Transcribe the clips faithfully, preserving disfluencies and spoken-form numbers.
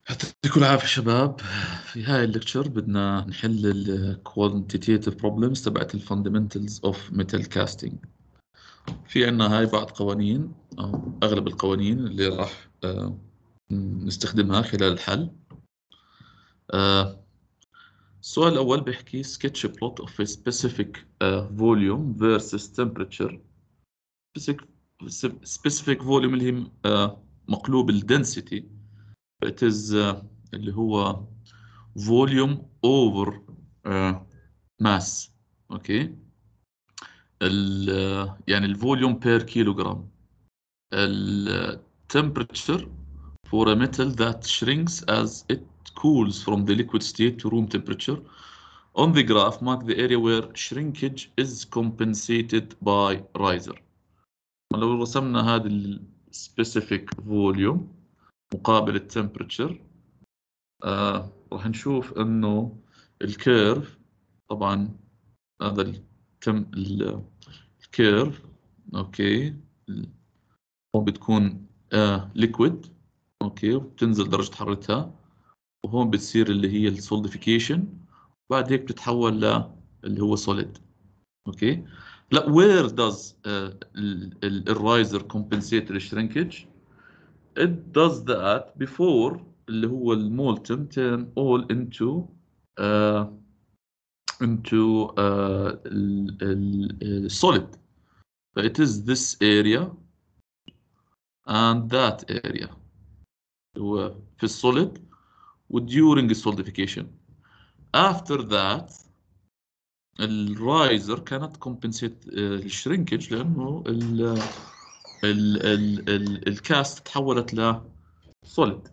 يعطيكم العافية شباب. في هاي الليكتشر بدنا نحل ال quantitative problems تبعت ال fundamentals of metal casting. في عنا هاي بعض قوانين أو أغلب القوانين اللي راح آه، نستخدمها خلال الحل. آه، السؤال الأول بيحكي sketch a plot of a specific uh, volume versus temperature. specific, specific volume اللي هي آه، مقلوب ال density. it is uh, اللي هو volume over uh, mass. اوكي ال يعني الفوليوم بير كيلوغرام. ال temperature for a metal that shrinks as it cools from the liquid state to room temperature. On the graph, mark the area where shrinkage is compensated by riser. لو رسمنا هذا ال specific volume مقابل ال temperature، آه راح نشوف انه الكيرف، طبعا هذا التم الكيرف اوكي هون بتكون آه ليكويد اوكي وبتنزل درجة حرارتها، وهون بتصير اللي هي السوليديفيكيشن، بعد هيك بتتحول ل اللي هو solid. اوكي لا where does الرايزر compensate the shrinkage؟ it does that before اللي هو المولتن turn all into uh, into uh, ال, ال, solid. So it is this area and that area هو في السوليد و during solidification. After that الرايزر cannot compensate الشرينكج لأنه ال ال ال ال الكاست تحولت ل solid.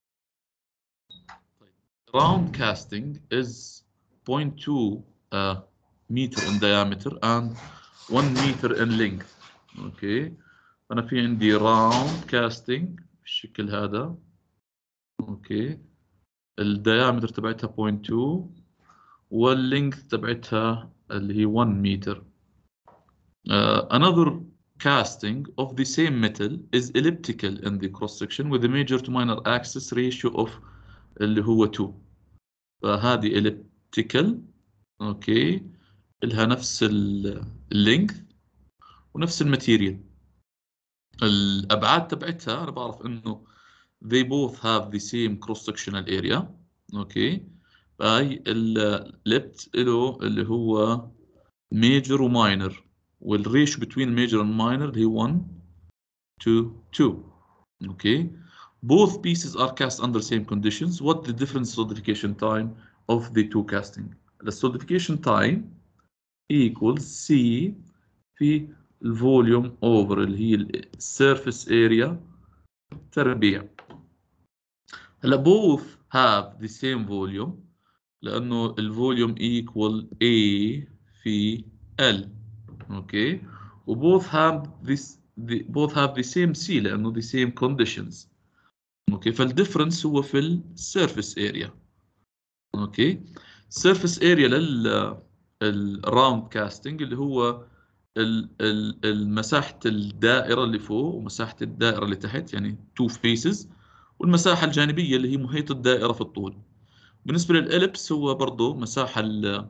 Round casting is zero point two uh, meter in diameter and one meter in length. اوكي انا في عندي راوند كاستنج بالشكل هذا. اوكي الديامتر تبعتها zero point two واللينث تبعتها اللي هي one متر. uh, another casting of the same metal is elliptical in the cross section with the major to minor axis ratio of اللي هو two. فهذه elliptical اوكي لها نفس اللينث ونفس الماتيريال. الابعاد تبعتها انا بعرف انه they both have the same cross sectional area. اوكي فهي الليبت له اللي هو major وماينر، والريش between major and minor اللي هي one to two. اوكي both pieces are cast under same conditions. What the different solidification time of the two casting؟ the solidification time equals C في الفوليوم over اللي هي السيرفيس اريا تربيع. هلا both have the same volume لأنه الفوليوم equal A في L. اوكي و both have this the, both have the same C لأنه the same conditions. اوكي فالديفرنس هو في السيرفيس اريا. اوكي السيرفيس اريا لل الراوند كاستنج اللي هو المساحة الدائرة اللي فوق ومساحة الدائرة اللي تحت، يعني two faces، والمساحة الجانبية اللي هي محيط الدائرة في الطول. بالنسبة للإليبس هو برضه مساحة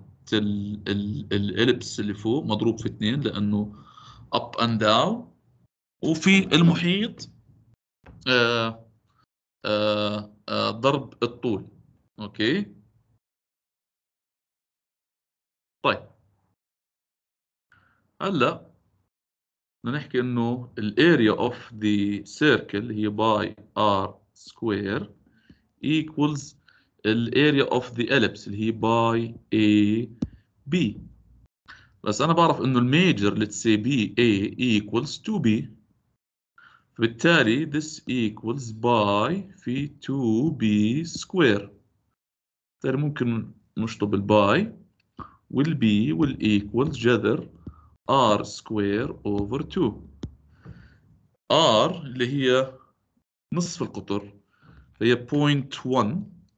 الإليبس اللي فوق مضروب في اثنين لأنه up and down، وفي المحيط آآ آآ آآ ضرب الطول. أوكي طيب هلا بدنا نحكي انه الاريا اوف ذا سيركل هي باي ار سكوير equals الاريا اوف ذا ellipse اللي هي باي اي بي. بس انا بعرف انه الميجر let's say بي A equals two B، فبالتالي this equals باي في two B square. بالتالي ممكن نشطب الباي والبي والايكوالز جذر r square over two. r اللي هي نصف القطر هي zero point one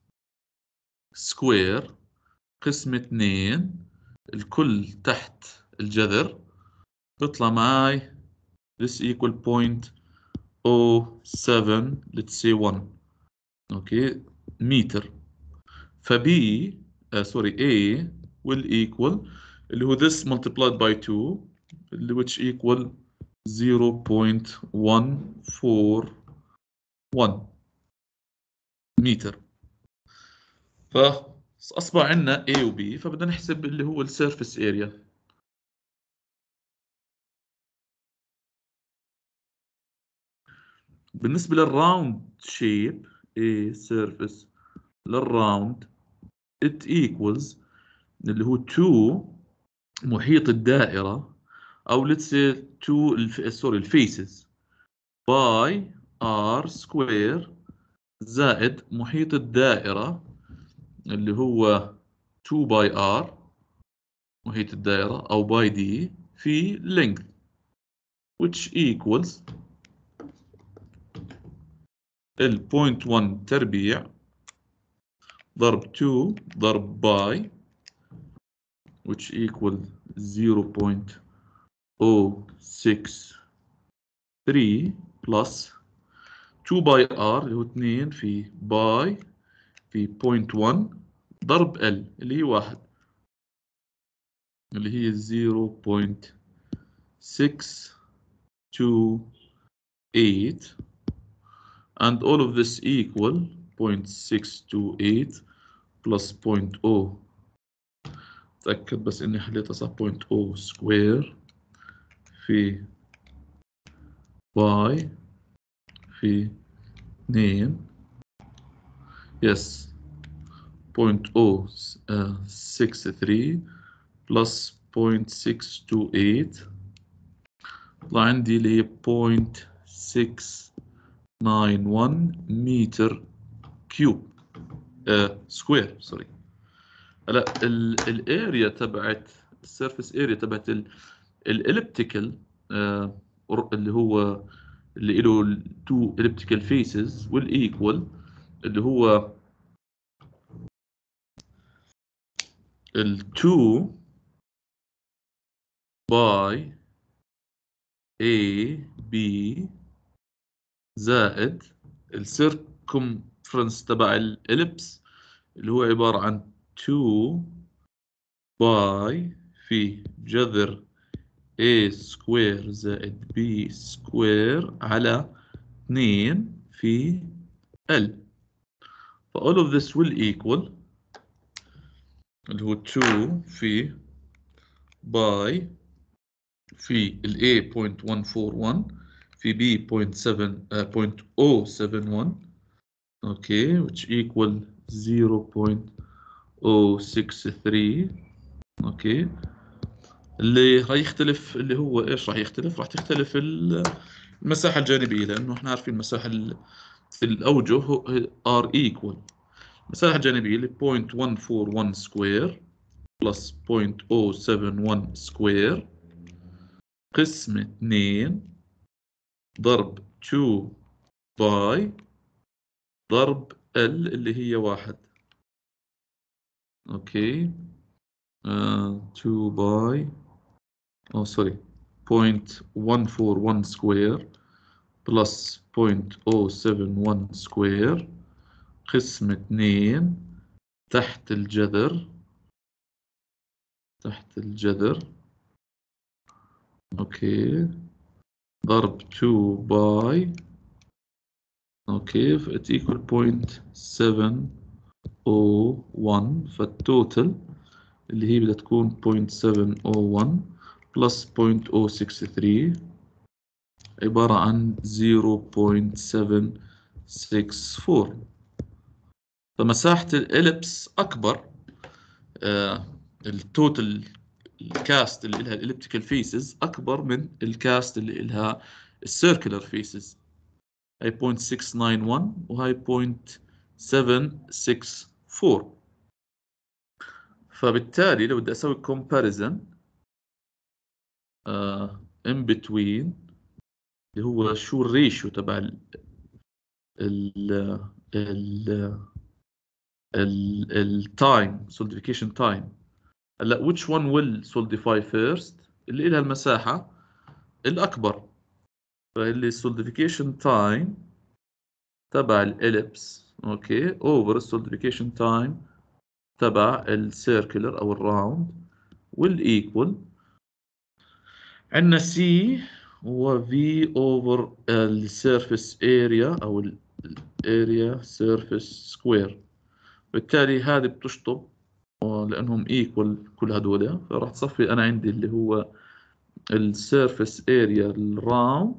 سكوير قسم اثنين الكل تحت الجذر بيطلع معي this equal zero point zero seven let's say one. اوكي متر. فبي آه سوري A will equal اللي هو this multiplied by two اللي which equal zero point one four one متر. فأصبح عندنا A و B، فبدنا نحسب اللي هو السيرفيس اريا. بالنسبة للراوند شيب A surface للراوند it equals اللي هو two محيط الدائرة أو let's say two الف... سوري الفيسز باي R square زائد محيط الدائرة اللي هو two باي R محيط الدائرة أو باي D في length which equals ال zero point one تربيع ضرب two ضرب باي which equal zero point zero six three plus two باي R اللي هو اثنين في باي في zero point one ضرب L اللي هي واحد اللي هي zero point six two eight and all of this equal zero point six two eight plus zero point zero تأكد بس إني حليتها صح zero point zero سكوير في باي في اثنين yes zero point zero six three plus zero point six two eight طلع عندي اللي هي zero point six nine one متر كيوب آه سكوير سوري. هلا الاريا تبعت السيرفيس اريا تبعت الاليبتيكال آه اللي هو اللي له تو elliptical faces والايكوال اللي هو ال two باي A B زائد السيركمفرنس تبع الإليبس اللي هو عبارة عن two باي في جذر A سكوير زائد B سكوير على اثنين في L. ف all of this will equal اللي هو two في باي في ال A zero point one four one في B zero point seven uh, zero point zero seven one okay which equal zero point zero six three okay. اللي راح يختلف اللي هو ايش راح يختلف؟ راح تختلف المساحة الجانبية، لأنه احنا عارفين المساحة الأوجه are equal. المساحة الجانبية اللي zero point one four one square plus zero point zero seven one square قسم اثنين ضرب two باي ضرب L اللي هي واحد. اوكي uh, two باي oh sorry zero point one four one square plus zero point zero seven one square قسم اثنين تحت الجذر تحت الجذر اوكي ضرب two باي اوكي فإت equal zero point seven zero one فالتوتال اللي هي بدها تكون zero point seven zero one plus zero point zero six three عبارة عن zero point seven six four. فمساحة الإليبس أكبر آه التوتال الكاست اللي لها الإليبتيكال فيسز أكبر من الكاست اللي لها السيركلر فيسز. هاي zero point six nine one وهاي zero point seven six four. فبالتالي لو بدي أسوي comparison uh, in between اللي هو شو الريشيو تبع ال ال ال ال التايم solidification time. هلا which one will solidify first اللي لها المساحة الأكبر. فاللي solidification time تبع الإليبس اوكي اوفر السوليديفيكيشن تايم تبع السيركلر او الراوند والايكوال عندنا سي هو في اوفر السيرفيس اريا او الاريا سيرفيس سكوير. بالتالي هذه بتشطب لانهم ايكوال كل هذول، فراح تصفي انا عندي اللي هو السيرفيس اريا الراوند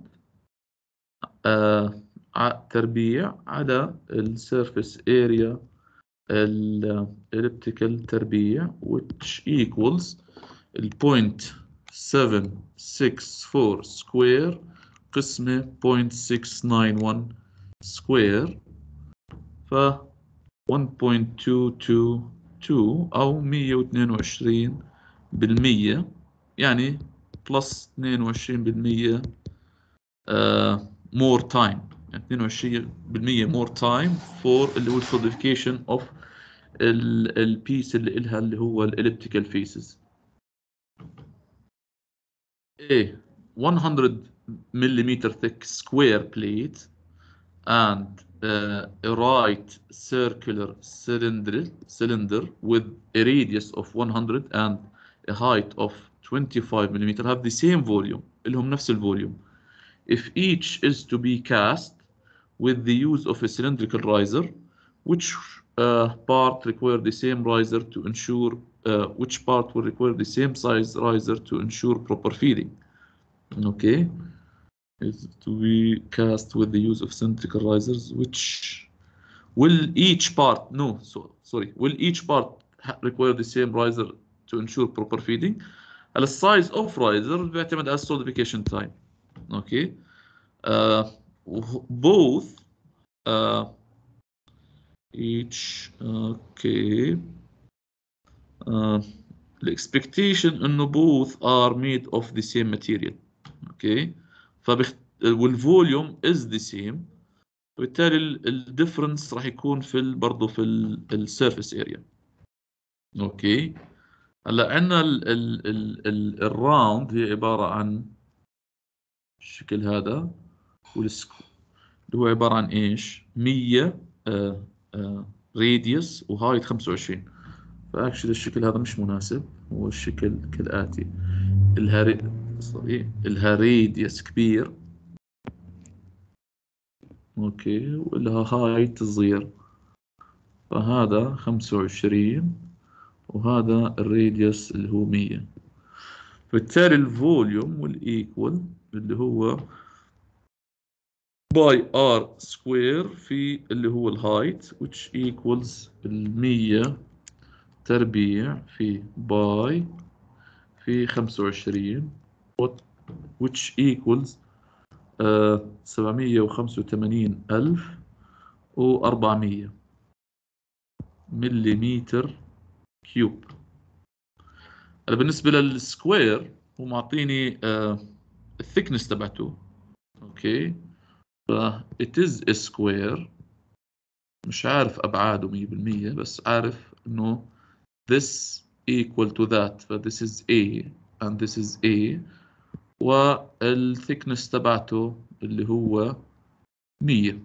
آه تربيع على السيرفيس اريا الاليبتيكال تربيع which equals ال point seven six four سكوير قسمة point six nine one سكوير، ف one point two two two أو مية واثنين وعشرين بالمية، يعني بلس اثنين وعشرين بالمية uh, more time، يعني اثنين وعشرين بالمية more time for اللي هو solidification of البيس اللي إلها اللي هو الelliptical faces. A one hundred millimeter thick square plate and uh, a right circular cylinder cylinder with a radius of one hundred and a height of twenty-five millimeter have the same volume، لهم نفس الفوليوم. If each is to be cast with the use of a cylindrical riser, which uh, part require the same riser to ensure uh, which part will require the same size riser to ensure proper feeding. Okay, is to be cast with the use of cylindrical risers, which will each part no so sorry will each part require the same riser to ensure proper feeding. The size of riser بيعتمد على solidification time. Okay, uh, both uh, each okay uh, الاكسبكتيشن انه both are made of the same material. اوكي فبخت... والفوليوم is the same، وبالتالي الديفرنس راح يكون في ال... برضه في السيرفيس اريا. اوكي هلا عندنا ال... ال... ال... ال... الراوند هي عباره عن الشكل هذا، والسكو اللي هو عباره عن ايش؟ مية آه آه راديوس وهايت خمسة وعشرين. فاكشلي الشكل هذا مش مناسب، هو الشكل كالآتي: الهاري سوري الهاريديوس كبير اوكي ولها هايت صغير، فهذا خمسة وعشرين وهذا الراديوس اللي هو مية. بالتالي الفوليوم والايكوال اللي هو باي ار سكوير في اللي هو الهايت which equals المية تربيع في باي في خمسة وعشرين which equals uh, سبعمية وخمسة وثمانين ألف وأربعمية مليمتر كيوب. هلا بالنسبة للسكوير هو معطيني uh, الثيكنس تبعته. اوكي ف it is a square، مش عارف أبعاده مية بالمية بس عارف إنه this equal to that، ف this is A and this is A، والثيكنس تبعته اللي هو مية.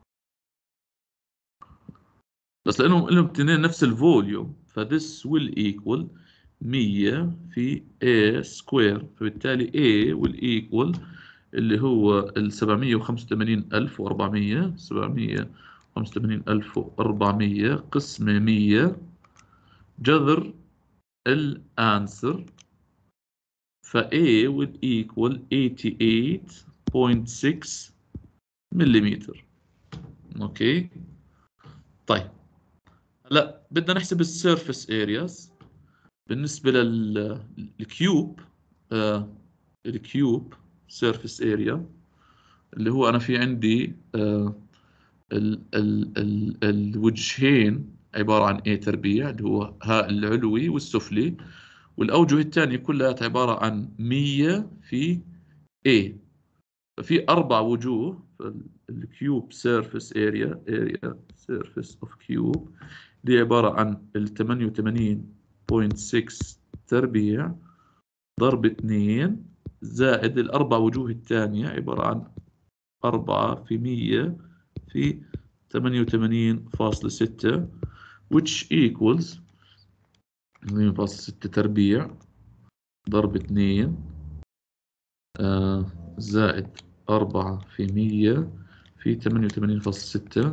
بس لأنهم لهم الاثنين نفس الفوليوم ف this will equal مية في A سكوير، فبالتالي A will equal اللي هو ال سبعمية وخمسة وثمانين ألف وأربعمية سبعمية وخمسة وثمانين ألف وأربعمية قسمة مية جذر الانسر، ف A will equal eighty-eight point six مليمتر. اوكي طيب هلا بدنا نحسب السيرفيس ارياز بالنسبه للكيوب. آه الكيوب سيرفيس اريا اللي هو انا في عندي آه ال ال ال الوجهين عباره عن A تربيع اللي هو ها العلوي والسفلي، والاوجه الثانيه كلها عباره عن مية في A، ففي اربع وجوه. الكيوب سيرفيس اريا اريا سيرفيس اوف كيوب دي عباره عن ال ثمانية وثمانين فاصلة ستة تربيع ضرب اثنين زائد الاربع وجوه الثانيه عباره عن أربعة في مية في ثمانية وثمانين فاصلة ستة which equals ثمانية فاصلة ستة تربيع ضرب اثنين آه زائد أربعة في مية في ثمانية وثمانين فاصلة ستة،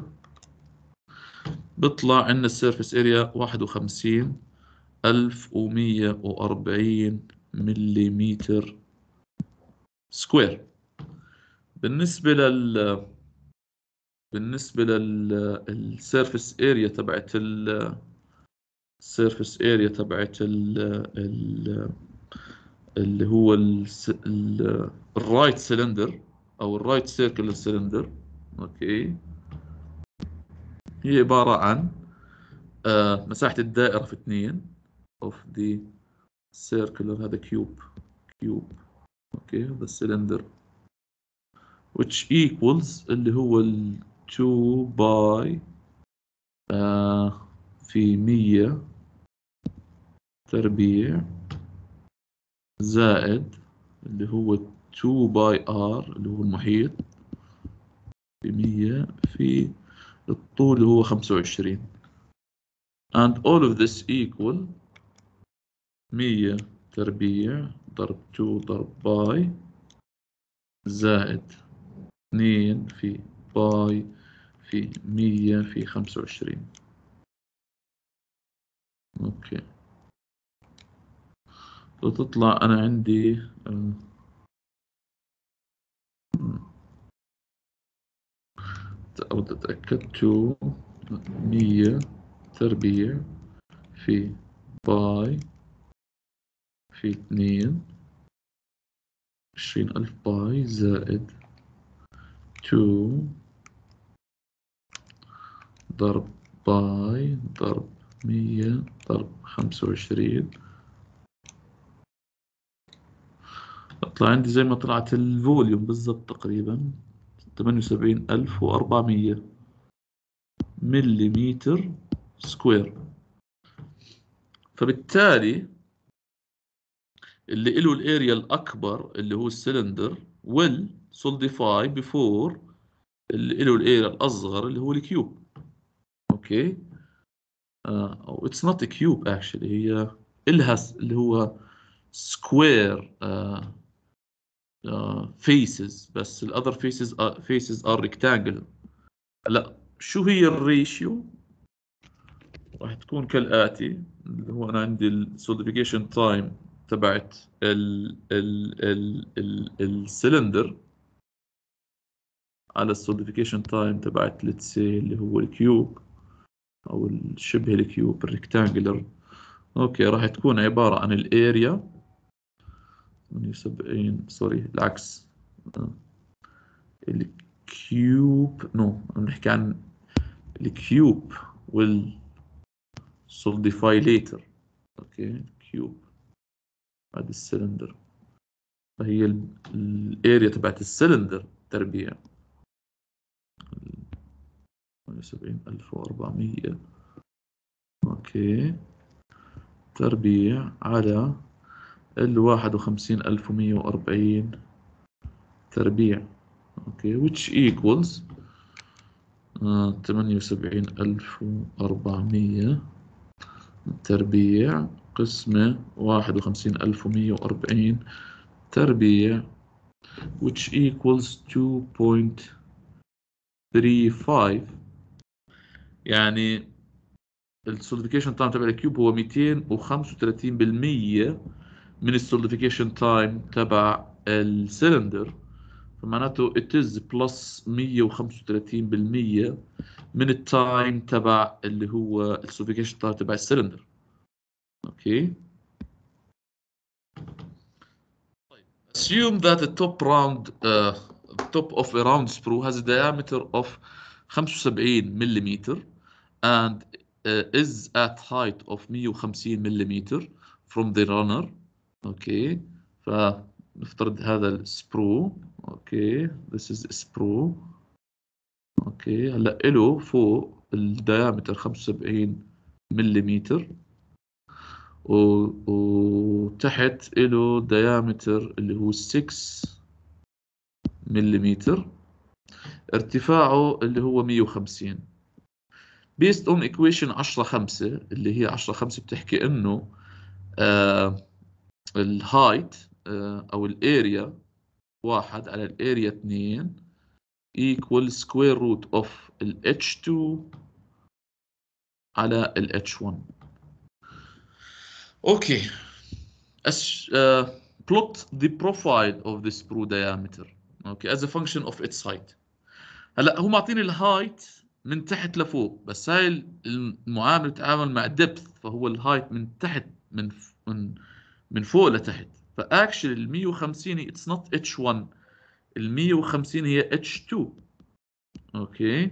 بيطلع عندنا السيرفيس اريا واحد وخمسين ألف ومية وأربعين مليمتر سكوير. بالنسبة لل بالنسبة للسيرفيس اريا تبعت السيرفيس اريا تبعت ال ال اللي هو الرايت سلندر او الرايت سيركلر سلندر، اوكي، هي عبارة عن آه مساحة الدائرة في اثنين of the circular، هذا كيوب كيوب اوكي، هذا السلندر which equals اللي هو ال two باي آه في مية تربيع زائد اللي هو two باي ار اللي هو المحيط في مية في الطول اللي هو خمسة وعشرين and all of this equal مية تربيع ضرب two ضرب باي زائد اثنين في باي في مية في خمسة وعشرين. اوكي، وتطلع انا عندي او تأكدت مية تربيع في باي في اثنين عشرين ألف باي زائد اثنين ضرب باي ضرب مية ضرب خمسة وعشرين، طلع عندي زي ما طلعت الفوليوم بالضبط تقريبا ثمانية وسبعين ألف وأربعمية مليمتر سكوير. فبالتالي اللي له الاريا الأكبر اللي هو السلندر will solidify before اللي له الاريا الأصغر اللي هو الكيوب. اوكي، او uh, it's not a cube actually، هي إلها اللي هو square uh, uh, faces، بس ال other faces are, faces are rectangle. لا، شو هي الريشيو؟ راح تكون كالآتي، اللي هو أنا عندي السوليديفيكيشن تايم تبعت ال ال ال ال السلندر على السوليديفيكيشن تايم تبعت let's say اللي هو الكيوب أو الشبه الكيوب الريكتانجلر. أوكي، راح تكون عبارة عن الاريا ثمانية وسبعين سوري العكس الكيوب نو بنحكي عن الكيوب وال solidify later. اوكي، كيوب هذا السلندر، فهي الاريا تبعت السلندر تربيع ثمانية وسبعين ألف وأربعمية اوكي تربيع على ال واحد وخمسين ألف ومية وأربعين تربيع اوكي which equals ثمانية وسبعين ألف وأربعمية تربيع قسمة واحد وخمسين ألف ومية وأربعين تربيع which equals two point three five. يعني السوليديفيكيشن تايم تبع الكيوب هو مئتين وخمسة وثلاثين بالمية من السوليديفيكيشن تايم تبع السلندر، فمعناته it is plus مئة وخمسة وثلاثين بالمية من التايم تبع اللي هو السوليديفيكيشن تايم تبع السلندر. اوكي، assume that the top round uh, top of a round sprue has a diameter of خمسة وسبعين ملم and uh, is at height of مئة وخمسين ملم from the runner. اوكي، فنفترض هذا السبرو. اوكي، this is a sprue. اوكي، هلا له فوق الديامتر خمسة وسبعين ملم وتحت له ديامتر اللي هو ستة ملم، ارتفاعه اللي هو مئة وخمسين. based on equation عشرة خمسة اللي هي عشرة خمسة بتحكي انه آه الهايت آه او الاريا واحد على الاريا اثنين equal square root of ال إتش تو على ال إتش ون. اوكي. As, uh, plot the profile of the sprue diameter okay as a function of its height. هلا هو معطيني الهايت من تحت لفوق، بس هاي المعامله بتتعامل مع depth، فهو الهايت من تحت من من من فوق لتحت. فاكشلي ال مية وخمسين اتس نوت إتش ون، ال مية وخمسين هي إتش تو. اوكي.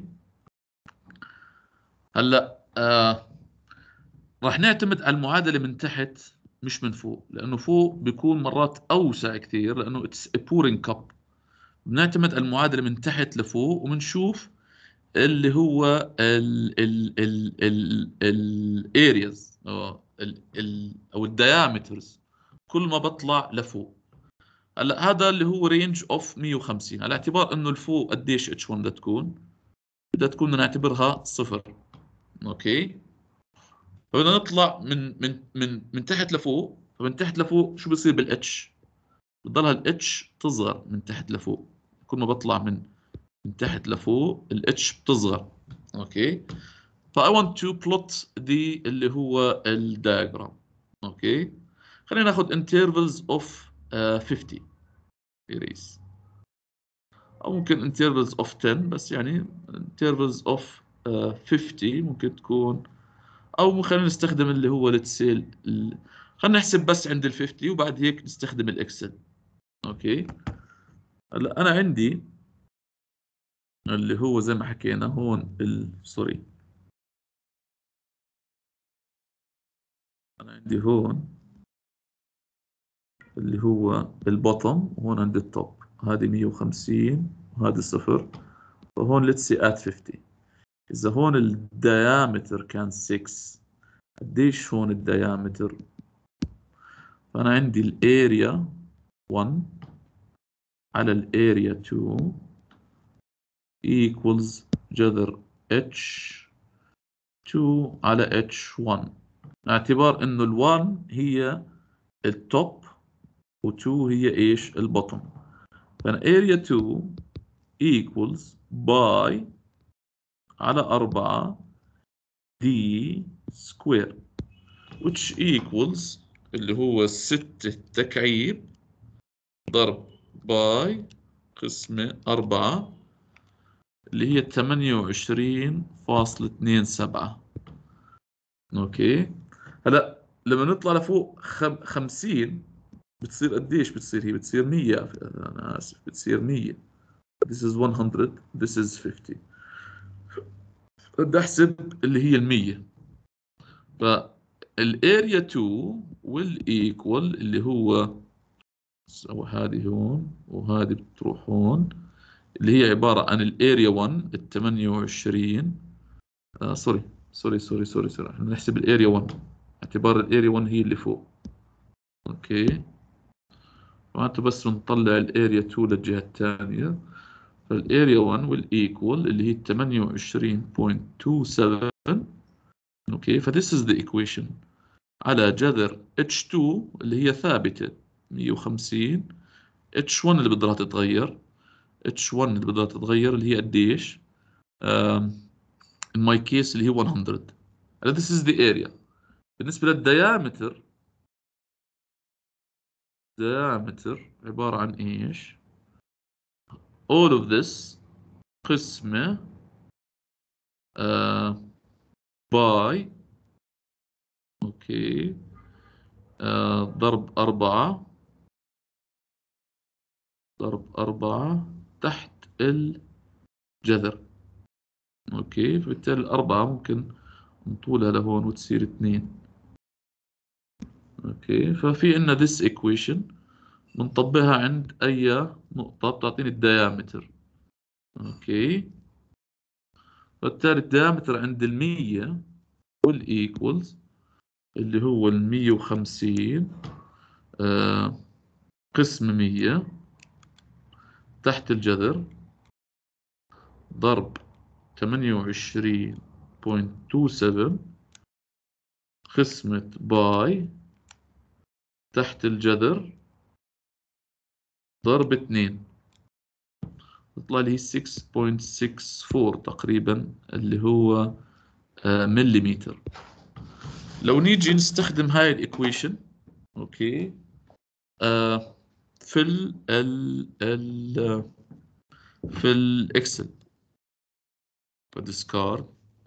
هلا آه راح نعتمد على المعادله من تحت مش من فوق، لانه فوق بيكون مرات اوسع كثير لانه اتس a pouring cup. بنعتمد على المعادله من تحت لفوق وبنشوف اللي هو ال ال ال ال الارياز او ال ال او الديامترز كل ما بطلع لفوق. هلا هذا اللي هو رينج اوف مية وخمسين، على اعتبار انه الفوق قديش اتش ون بدها تكون؟ بدها تكون نعتبرها صفر. اوكي. فبدنا نطلع من من من من تحت لفوق، فمن تحت لفوق شو بصير بالاتش؟ بتضلها الاتش تصغر من تحت لفوق. كل ما بطلع من من تحت لفوق الاتش بتصغر. اوكي. ف I want to plot the اللي هو الدياجرام. اوكي. خلينا ناخذ intervals of uh, fifty series او ممكن intervals of ten، بس يعني intervals of uh, fifty ممكن تكون، او خلينا نستخدم اللي هو let's say ال... خلينا نحسب بس عند ال fifty وبعد هيك نستخدم الاكسل. اوكي. هلا انا عندي اللي هو زي ما حكينا هون ال... سوري، انا عندي هون اللي هو البوتوم وهون عندي التوب، هذه مية وخمسين وهذه صفر، فهون let's say at fifty. إذا هون الديامتر كان ستة، قديش هون الديامتر؟ فأنا عندي الاريا واحد على الاريا اثنين equals جذر اتش تو على اتش ون، اعتبار إنه ال واحد هي التوب و اثنين هي إيش؟ البوتوم. فأنا اريا اثنين equals باي على أربعة دي سكوير which equals اللي هو ستة تكعيب ضرب باي قسمة أربعة اللي هي ثمانية وعشرين فاصلة اثنين سبعة. أوكي. هلا لما نطلع لفوق خم... خمسين بتصير قديش؟ بتصير هي بتصير مية. أنا آسف، بتصير مية. This is one hundred, this is fifty. بدي أحسب اللي هي المية. فالاريا اثنين والايكوال اللي هو سوي هذه هون وهذه بتروح هون، اللي هي عبارة عن الاريا واحد ال ثمانية وعشرين آه سوري سوري سوري سوري سوري احنا بنحسب الاريا واحد اعتبار الاريا واحد هي اللي فوق. اوكي. معناته بس بنطلع الاريا اثنين للجهة الثانية، فالاريا واحد والايكوال اللي هي ثمانية وعشرين فاصلة اثنين سبعة. اوكي. فthis is the equation على جذر إتش تو اللي هي ثابتة مية وخمسين، إتش ون اللي بدها تتغير، إتش ون اللي بدها تتغير اللي هي قديش؟ in my case اللي هي مية. هلا this is the area. بالنسبة للديامتر، diameter عبارة عن ايش؟ all of this قسمة uh, by اوكي uh, ضرب أربعة ضرب أربعة تحت الجذر. اوكي. فبالتالي الأربعة ممكن نطولها لهون وتصير اثنين. اوكي. ففي عندنا this equation بنطبقها عند أي نقطة بتعطيني الديامتر. اوكي. فبالتالي الديامتر عند المية والإيكولز اللي هو المية وخمسين آه قسم مية تحت الجذر ضرب ثمانية وعشرين بوينت تو سفن خصمة باي تحت الجذر ضرب اثنين، تطلع لي ستة بوينت ستة فور تقريبا اللي هو آه مليمتر. لو نيجي نستخدم هاي الايكويشن اوكي آه في ال ال ال في الاكسل بديسكارد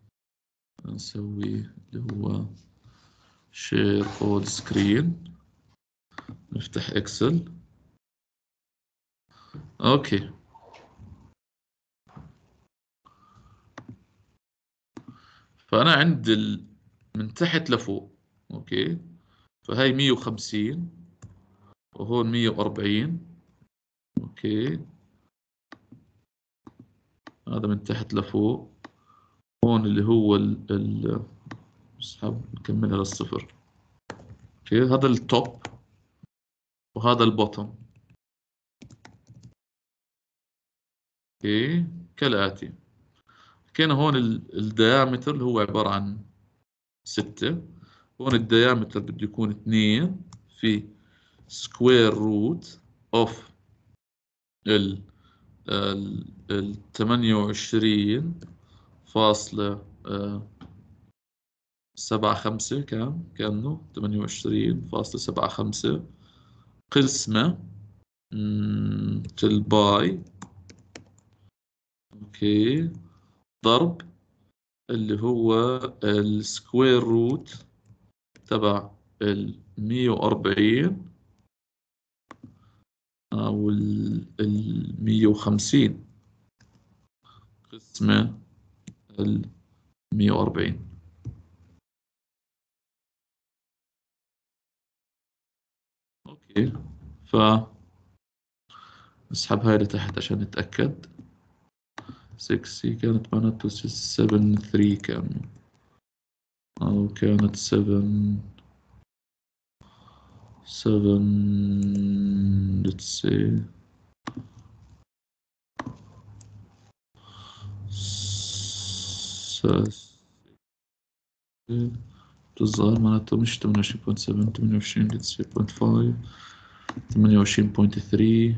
نسوي اللي هو شير اول سكرين، نفتح اكسل اوكي. فانا عند ال... من تحت لفوق اوكي، فهي مية وخمسين وهون مية وأربعين اوكي، هذا من تحت لفوق. هون اللي هو ال ال اسحب نكملها للصفر اوكي، هذا التوب وهذا البوتوم اوكي كالآتي. كان هون الديامتر اللي هو عبارة عن ستة، هون الديامتر بده يكون اثنين في سكوير روت اوف ال ال ثمانية وعشرين فاصلة سبعة خمسة، كام كأنه ثمانية وعشرين فاصلة سبعة خمسة قسمة الباي اوكي ضرب اللي هو السكوير روت تبع ال مية وأربعين أو ال مية وخمسين قسمة ال مية وأربعين. أوكي ف نسحب هاي لتحت عشان نتأكد. ستة كانت معناته سبعة ثلاثة كان أو كانت سبعة سبعة let's say تظهر معناته مش ثمانية وعشرين فاصلة سبعة ثمانية وعشرين let's say صفر فاصلة خمسة ثمانية وعشرين فاصلة ثلاثة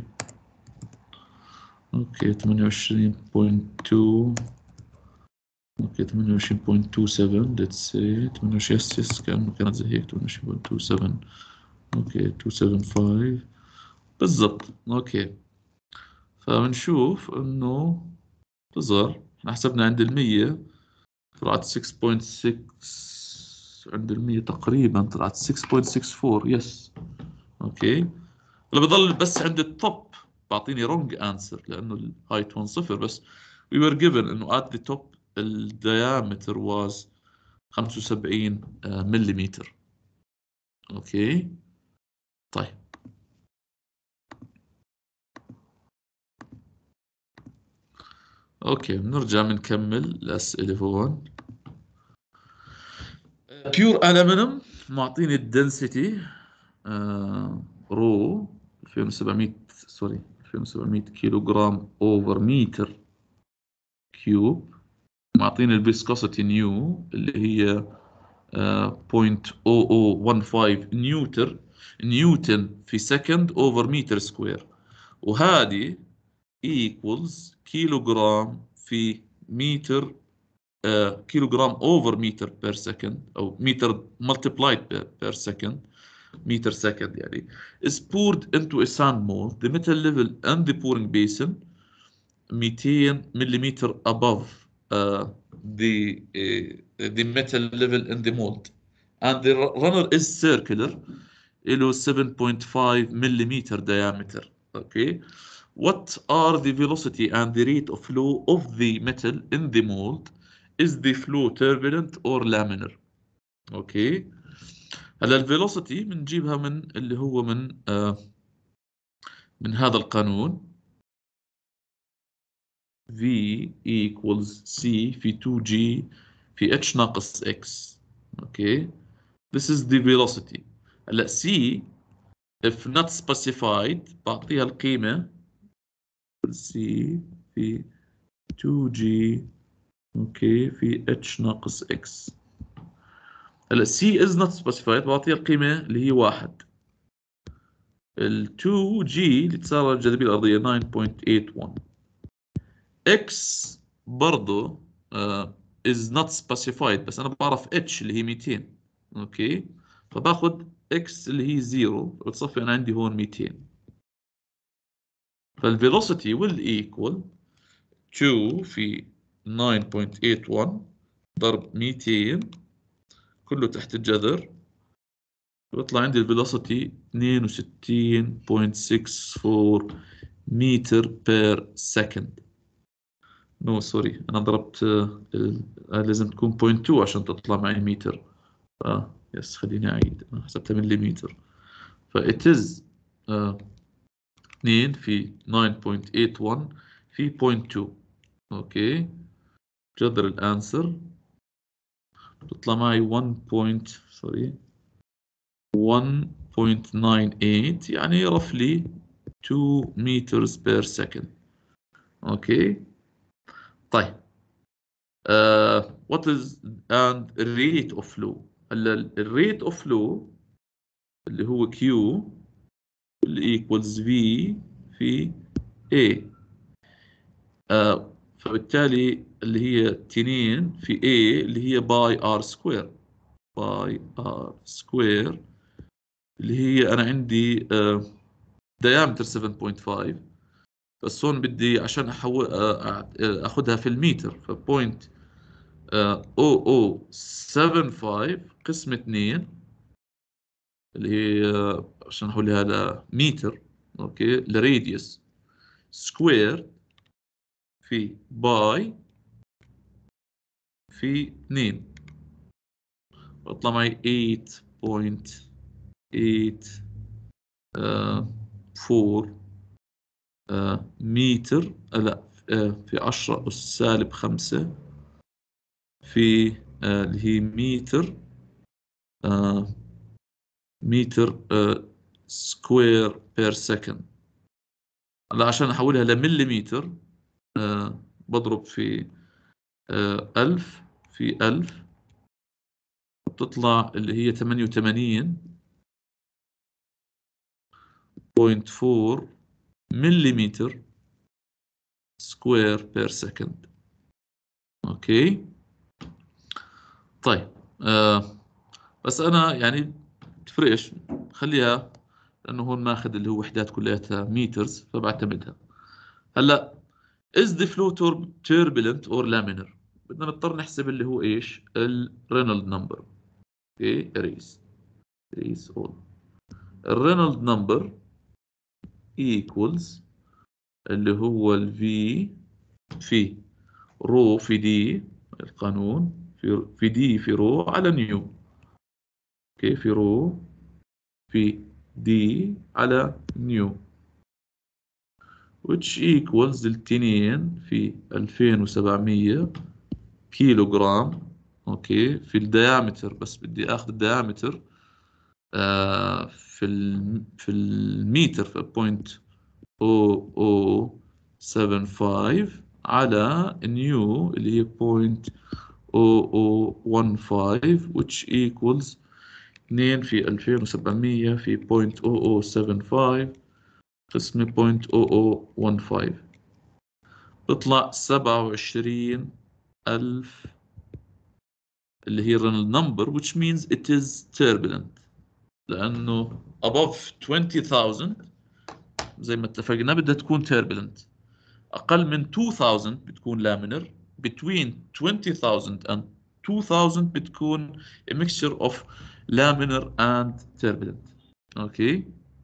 اوكي ثمانية وعشرين فاصلة اثنين اوكي ثمانية وعشرين فاصلة سبعة وعشرين let's say ثمانية وعشرين يس يس كأنه كانت زي هيك ثمانية وعشرين فاصلة سبعة وعشرين اوكي مئتين وسبعة وخمسين بالضبط اوكي. فبنشوف انه تظهر احنا حسبنا عند المية طلعت ستة فاصلة ستة، عند المية تقريبا طلعت ستة فاصلة ستة أربعة يس اوكي. اللي بضل بس عند التوب بعطيني رونج انسر لانه الهايت هون صفر، بس we were given انه at the top the diameter was خمسة وسبعين مليمتر اوكي. طيب اوكي بنرجع بنكمل الاسئله هون. بيور الومنيوم معطيني الدنسيتي آه رو ألفين وسبعمية سوري ألفين وسبعمية كيلو جرام اوفر متر كيوب، معطيني الفيسكوسيتي نيو اللي هي آه صفر فاصلة صفر صفر واحد خمسة نيوتن نيوتن في سكند اوفر متر سكوير، وهذه equals كيلو جرام في متر كيلو جرام اوفر متر بير سكند او متر multiplied بير سكند meter second يعني is poured into a sand mold. The metal level and the pouring basin مئتين ملم above uh, the uh, the metal level in the mold, and the runner is circular له seven point five millimeter diameter. Okay, what are the velocity and the rate of flow of the metal in the mold? Is the flow turbulent or laminar? Okay. هلا الفيلوسيتي بنجيبها من اللي هو من آه من هذا القانون V equals C في تو جي في H ناقص X. اوكي this is the velocity. هلا C if not specified بعطيها القيمة C في تو جي اوكي في اتش ناقص اكس. هلا سي از نوت سبيسيفايد، بعطيها القيمه اللي هي واحد. ال تو جي اللي تساوي الجاذبيه الارضيه تسعة فاصلة ثمانية واحد. اكس برضه uh, is not specified، بس انا بعرف اتش اللي هي مئتين. اوكي فباخذ اكس اللي هي زيرو وتصفي انا عندي هون مئتين. فالفيلوسيتي will equal تو في تسعة فاصلة ثمانية واحد ضرب مئتين كله تحت الجذر، بيطلع عندي الفيلوسيتي اثنين وستين فاصلة ستة أربعة متر بير سكند. نو سوري انا ضربت ال... لازم تكون صفر فاصلة اثنين عشان تطلع معي متر. اه يس خليني اعيد، انا حسبتها مليمتر. ف it is آه اثنين في تسعة فاصلة ثمانية واحد في صفر فاصلة اثنين. اوكي جذر الانسر بتطلع معي واحد. سوري واحد فاصلة تسعة ثمانية يعني roughly two meters per second. اوكي طيب uh, what is and rate of flow. هلا الريت اوف فلو اللي هو Q اللي equals V في A. uh, فبالتالي اللي هي اثنين في A اللي هي باي R سكوير، باي R سكوير اللي هي أنا عندي uh, diameter سبعة فاصلة خمسة. بس هون بدي عشان أحول أخذها في المتر ف بوينت صفر صفر سبعة خمسة قسم اثنين اللي هي عشان أحولها لمتر. أوكي لراديوس سكوير في باي في اثنين بطلع معي ثمانية فاصلة ثمانية أربعة متر. لا في عشرة أس سالب خمسة في آه اللي هي متر آه متر آه سكوير بير سكند. هلا عشان احولها لمليمتر آه بضرب في آه ألف في ألف بتطلع اللي هي ثمانية وثمانين فاصلة أربعة مليمتر سكوير بير سكند. اوكي طيب آه بس انا يعني بتفرقش خليها لانه هون ماخذ اللي هو وحدات كلياتها مترز فبعتمدها. هلا is the flow turbulent or laminar؟ بدنا نضطر نحسب اللي هو ايش الرينولد نمبر. اوكي erase erase all. الرينولد نمبر equals اللي هو ال V في رو في دي القانون في في دي في رو على نيو. اوكي في رو في دي على نيو which equals الاثنين في ألفين وسبعمية كيلو جرام. اوكي في الديامتر، بس بدي اخذ الديامتر آه في ال في المتر في بوينت أو أو سبعة خمسة على نيو اللي هي بوينت أو أو واحد خمسة which equals اثنين في ألفين وسبعمية في بوينت أو أو سبعة خمسة قسمة بوينت أو أو واحد خمسة بيطلع سبعة وعشرين ألف اللي هي الرينولد نمبر which means it is turbulent لأنه above twenty thousand زي ما اتفقنا بدها تكون turbulent. أقل من two thousand بتكون laminar. between twenty thousand and two thousand بتكون a mixture of laminar and turbulent. okay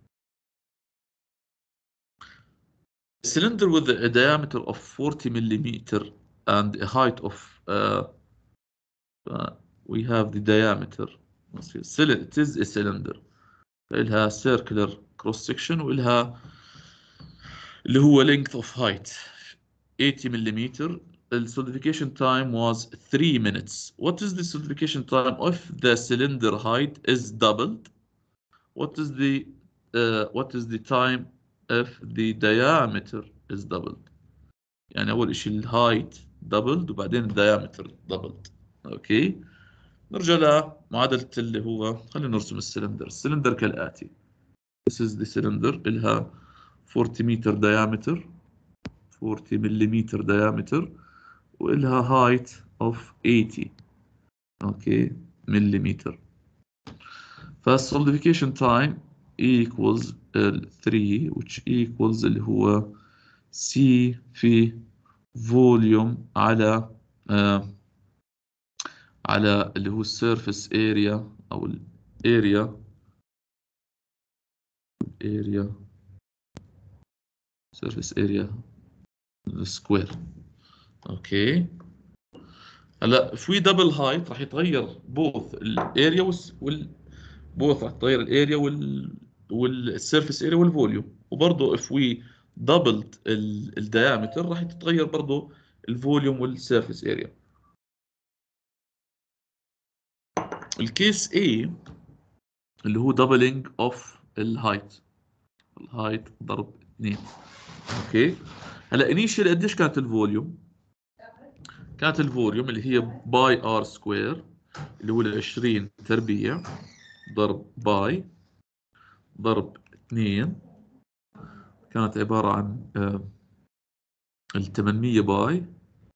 a cylinder with a diameter of forty millimeter and a height of uh, uh, we have the diameter. it is a cylinder. لها circular cross section ولها اللي هو length of height eighty millimeter. The solidification time was three minutes. What is the solidification time if the cylinder height is doubled? What is the uh, what is the time if the diameter is doubled؟ يعني أول شيء الهايت دبلد وبعدين الدايمتر دبلد. اوكي، نرجع لمعادلة اللي هو، خلينا نرسم السلندر. السلندر كالآتي: This is the cylinder، إلها forty meter diameter، forty millimeter diameter، وإلها height of eighty اوكي millimeter. فالsolidification time equals three which equals اللي هو C في volume على آه على اللي هو surface area أو area area surface area square. اوكي، هلا في دبل هايت راح يتغير both الاريا وال both راح تغير الاريا وال والسيرفيس اريا والفوليوم، وبرضه if we doubled الديامتر راح تتغير برضه الفوليوم والسيرفيس اريا. الكيس A اللي هو doubling of الهايت، الهايت ضرب اثنين. اوكي، هلا انيشال قديش كانت الفوليوم؟ كانت الفوليوم اللي هي باي ار سكوير اللي هو ال عشرين تربيع ضرب باي ضرب اثنين، كانت عبارة عن آه ال ثمانمية باي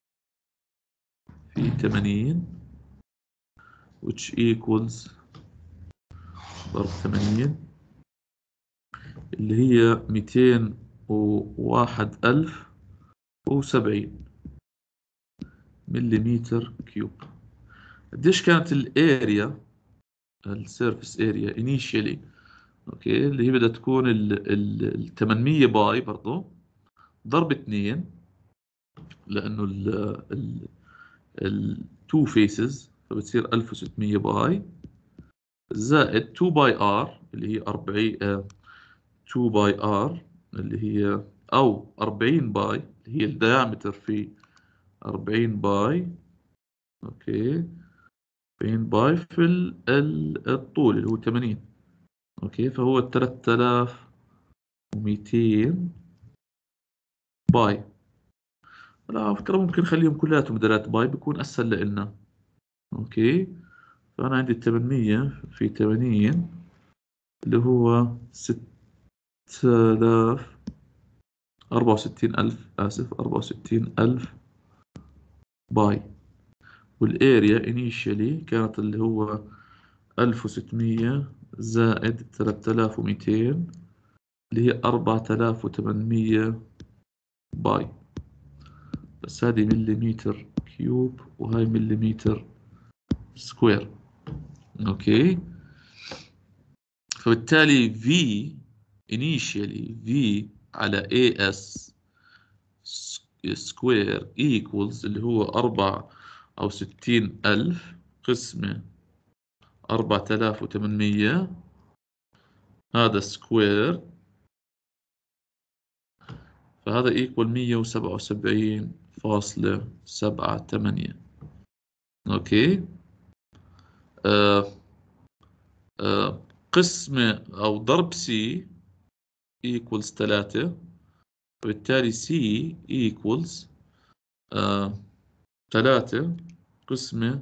في ثمانين which equals ضرب ثمانين اللي هي مئتين وواحد ألف وسبعين مليمتر كيوب. قديش كانت الاريا السيرفيس اريا initially؟ اوكي، اللي هي بدها تكون ال ال ثمانمية باي برضو ضرب اثنين، لانه ال ال ال two faces فبتصير ألف وستمية باي زائد اثنين باي ار اللي هي أربعين آه اثنين باي ار اللي هي او أربعين باي اللي هي الديامتر في أربعين باي. اوكي، أربعين باي في ال ال الطول اللي هو ثمانين. اوكي، فهو ثلاثة آلاف ومئتين باي. لا على فكرة ممكن نخليهم كلياتهم بدلات باي بيكون اسهل لنا. اوكي، فأنا عندي ثمانمية في ثمانين اللي هو ستة آلاف أربعة وستين ألف آسف أربعة وستين ألف باي. والاريا initially كانت اللي هو ألف وستمية زائد ثلاثة آلاف ومئتين اللي هي أربعة آلاف وثمانمية باي، بس هذه مليمتر كيوب وهاي مليمتر سكوير. اوكي، فبالتالي V initially V على إيه إس سكوير equals اللي هو أربعة أو ستين ألف قسمة أربعة آلاف وثمانمية هذا سكوير، فهذا equal مية وسبعة وسبعين فاصلة سبعة ثمانية. أوكي، آه آه قسمة أو ضرب C equals ثلاثة، وبالتالي C equals آه ثلاثة قسمة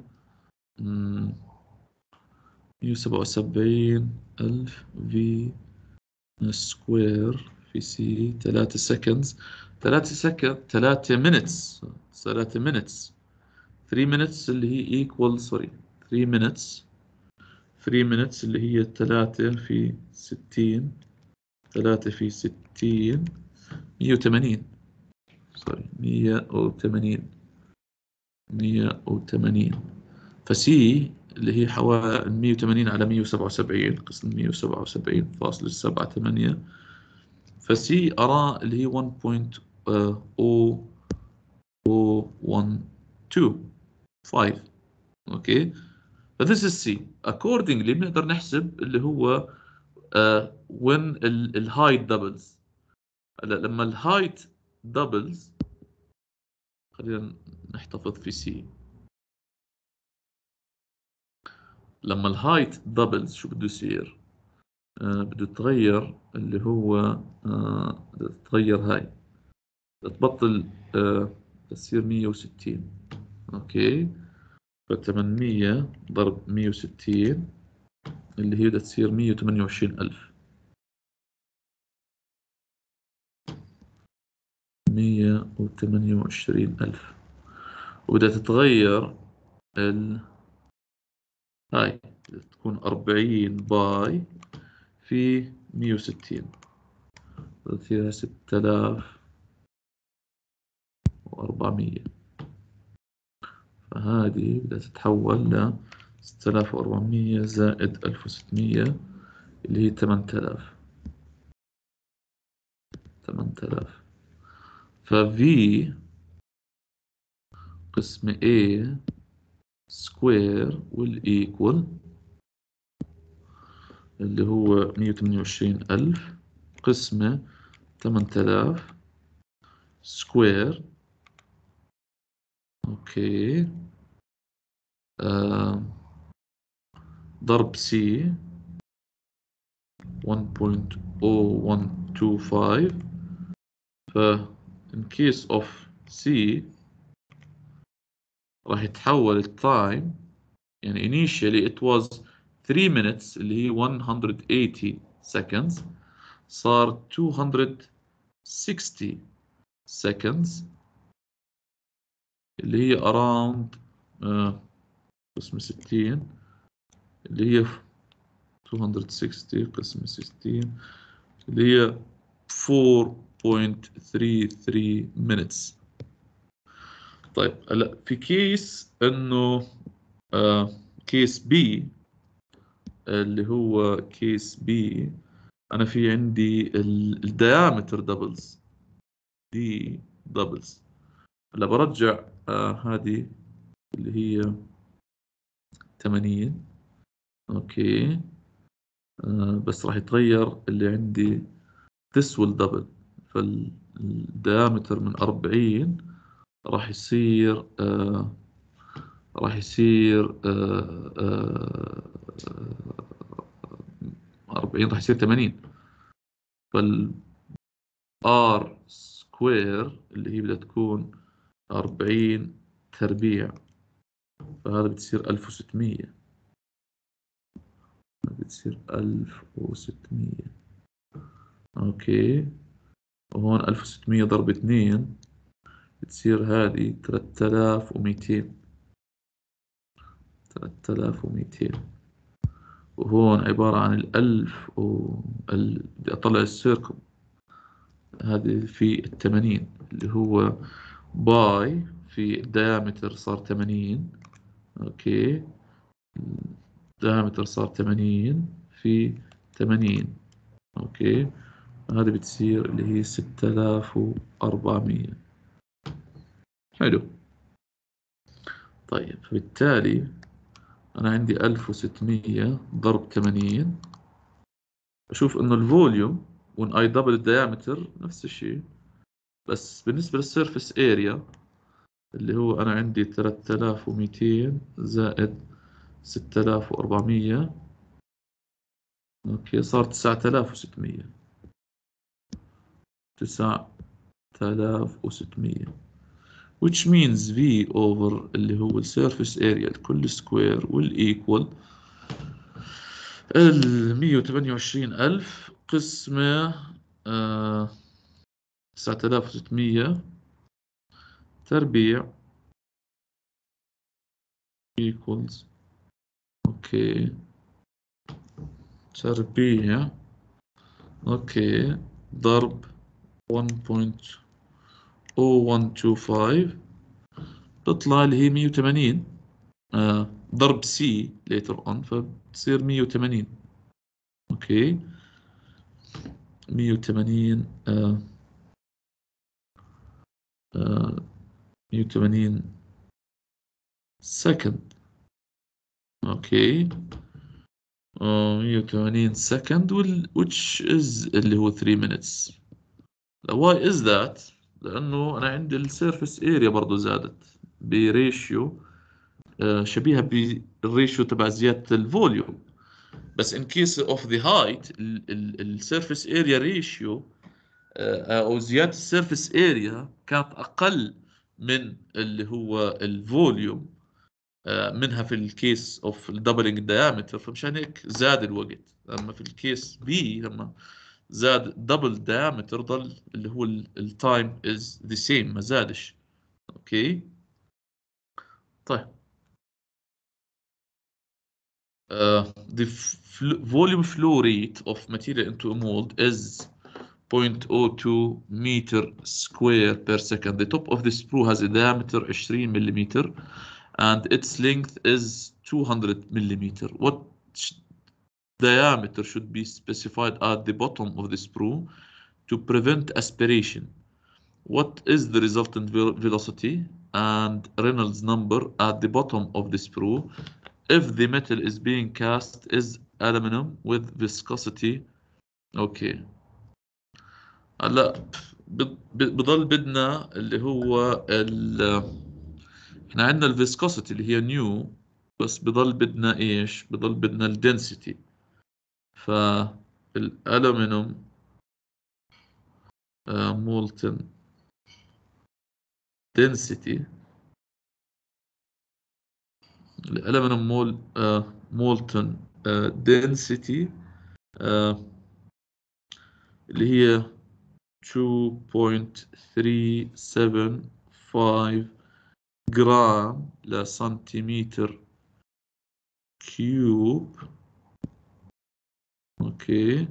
مية وسبعة وسبعين ألف في سكوير في سي ثلاثة سكندز ثلاثة سكند ثلاثة minutes ثلاثة minutes ثلاثة minutes اللي هي equal سوري ثلاثة minutes ثلاثة minutes اللي هي ثلاثة في ستين ثلاثة في ستين مية وثمانين سوري مية وثمانين مية وثمانين. فسي اللي هي حوالي مية وثمانين على مية وسبعة وسبعين قسم مية وسبعة وسبعين فاصلة سبعة ثمانية، فسي أرى اللي هي واحد فاصلة صفر صفر واحد اثنين خمسة. اوكي، فذس is C. accordingly بنقدر نحسب اللي هو uh, when الهايت دبلز. هلا لما الهايت دبلز خلينا نحتفظ في C. لما الهايت دبلز شو بده يصير؟ آه بده تغير اللي هو آه بده تغير هاي، بدها تبطل آه تصير مية وستين. اوكي، ف800 ضرب مية وستين اللي هي بدها تصير مية وثمانية وعشرين ألف. مية وثمانية وعشرين ألف، وبدها تتغير ال هاي تكون أربعين باي في مية وستين، تصير ستة آلاف وأربعمية. فهذه بدها تتحول ل ستة آلاف وأربعمية زائد ألف وستمية اللي هي ثمانية آلاف. ثمانية آلاف. ففي قسم A سكوير والإيكوال اللي هو مية وثمانية وعشرين ألف قسمة ثمانية آلاف سكوير. أوكي، آه. ضرب سي واحد نقطة صفر واحد اثنين خمسة. ف in case of C راح يتحول التايم، يعني initially it was three minutes اللي هي one hundred eighty seconds، صار two hundred sixty seconds اللي هي around آه قسم ستين اللي هي two hundred sixty قسم ستين اللي هي four point three three minutes. طيب هلا في كيس انه آه كيس بي اللي هو كيس بي انا في عندي الديامتر دبلز دي دبلز. هلا برجع آه هذه اللي هي ثمانين. اوكي، آه بس راح يتغير اللي عندي this will double. فالديامتر من أربعين راح يصير آه راح يصير آه آه أربعين راح يصير ثمانين. فال R سكوير اللي هي بدها تكون أربعين تربيع، فهذا بتصير ألف وستمية. بتصير ألف وستمية. أوكي، وهون ألف وستمية ضرب اثنين بتصير هذه ثلاثة آلاف ومئتين. ثلاثة آلاف ومئتين. وهون عبارة عن الألف و ال... بدي أطلع السيركل هذه في الثمانين اللي هو باي في الديامتر صار ثمانين. أوكي، الديامتر صار ثمانين في ثمانين. أوكي، هذه بتصير اللي هي ستة آلاف وأربعمية. حلو. طيب فبالتالي أنا عندي ألف وستمية ضرب ثمانين. أشوف إنه الفوليوم when I double الديامتر نفس الشيء، بس بالنسبة للسيرفس اريا اللي هو أنا عندي ثلاثة آلاف ومئتين زائد ستة آلاف وأربعمية. أوكي، صار تسعة آلاف وستمية. تسعة آلاف وستمية which means V over اللي هو السيرفس اريا الكل سكوير والإيكوال ال مية وثمانية وعشرين ألف قسمة آه تسعة آلاف وستمية تربيع equals اوكي تربيع اوكي ضرب واحد نقطة صفر واحد اثنين خمسة تطلع اللي هي مية وثمانين آه ضرب سي later on فبتصير مية وثمانين. اوكي، مية وثمانين آه آه مية وثمانين سكند. اوكي، آه مية وثمانين سكند which is اللي هو three minutes. why is that؟ لأنه أنا عندي السيرفس اريا برضو زادت بريشيو آه شبيهة بالريشيو تبع زيادة الفوليوم، بس in case of the height السيرفس اريا ريشيو أو زيادة السيرفس اريا كانت أقل من اللي هو الفوليوم منها في الكيس اوف الدبلنج دايمتر، فمشان هيك زاد الوقت. اما في الكيس بي لما زاد دبل دايمتر ضل اللي هو التايم از ذا سيم، ما زادش. اوكي طيب. Uh, the fl volume flow rate of material into a mold is zero point zero two meter square per second. The top of the sprue has a diameter twenty millimeter and its length is two hundred millimeter. What diameter should be specified at the bottom of the sprue to prevent aspiration? What is the resultant velocity and Reynolds number at the bottom of the sprue if the metal is being cast is aluminum with viscosity? اوكي هلا بضل بدنا اللي هو ال احنا عندنا الفيسكوسيتي اللي هي نيو، بس بضل بدنا ايش؟ بضل بدنا الدنسيتي. فالالومنيوم مولتن density، الالومنيوم مول مولتن density اللي هي two point three seven five جرام لسنتيمتر كيوب. اوكي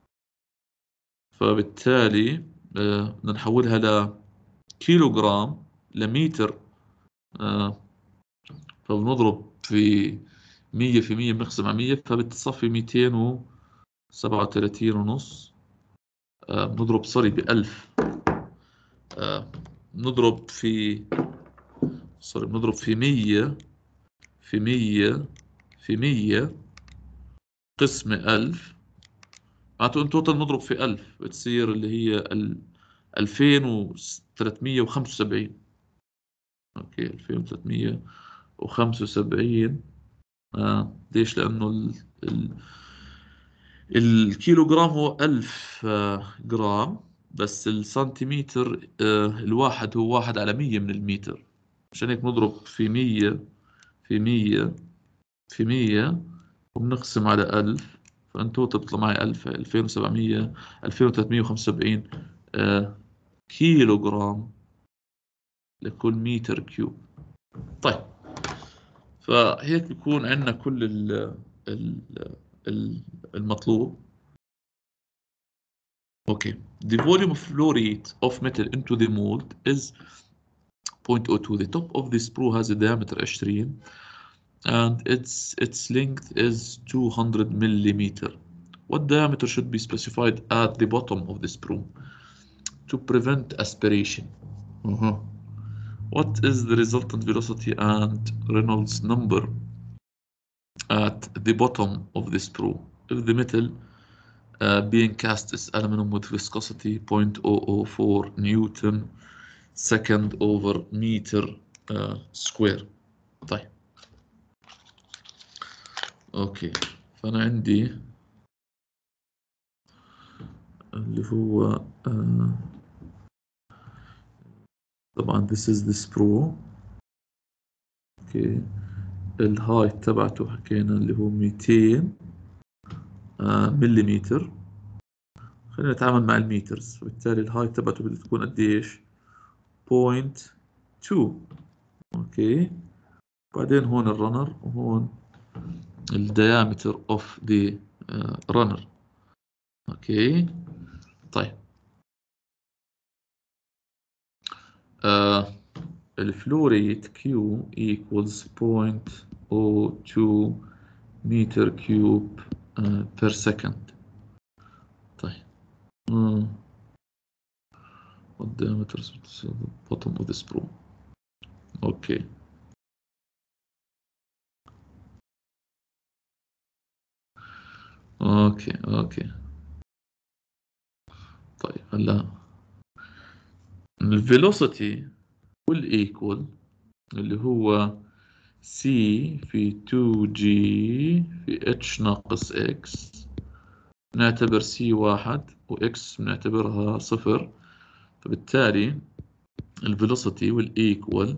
فبالتالي بدنا نحولها لكيلو جرام لمتر، آه فبنضرب في مية في مية، بنقسم على مية فبتصفي ميتين وسبعة وتلاتين ونص. آه بنضرب سوري بألف، آه بنضرب في سوري بنضرب في مية في مية في مية قسمة ألف، معناته إن توتال نضرب في ألف بتصير اللي هي ال ألفين وثلاثمية وخمسة وسبعين. أوكي ألفين وثلاثمية وخمسة وسبعين. آه ليش؟ لأنه ال... ال... الكيلو جرام هو ألف آه جرام، بس السنتيمتر آه الواحد هو واحد على مية من المتر، عشان هيك نضرب في مية في مية في مية وبنقسم على ألف، فأنتو تطلع معي ألف ألفين وسبعمية ألفين وثلاثمية وخمسة وسبعين آه كيلو جرام لكل متر كيوب. طيب فهيك بيكون عندنا كل ال ال المطلوب. Okay, the volume flow rate of metal into the mold is zero point zero two. The top of the sprue has a diameter twenty and its its length is two hundred millimeter. What diameter should be specified at the bottom of the sprue to prevent aspiration? Uh-huh. What is the resultant velocity and Reynolds number at the bottom of the sprue if the metal uh, being cast is aluminum with viscosity zero point zero zero four newton second over meter uh, square. طيب اوكي فانا عندي اللي هو uh, طبعا this is the sprue. اوكي الهايت تبعته حكينا اللي هو ميتين uh, مليمتر. خلينا نتعامل مع الميترز، فبالتالي الهايت تبعته بدها تكون قديش؟ صفر فاصلة اثنين. اوكي بعدين هون الرنر وهون الديامتر اوف ذا رنر. اوكي طيب آه الفلو ريت Q equals zero point zero two meter cube uh, per second. طيب uh, what diameter is the bottom of the sprue. اوكي اوكي اوكي طيب هلا الفيلوسيتي والايكوال اللي هو C في تو جي في H ناقص X، نعتبر C واحد و X بنعتبرها صفر، فبالتالي الفيلوسيتي والإيكوال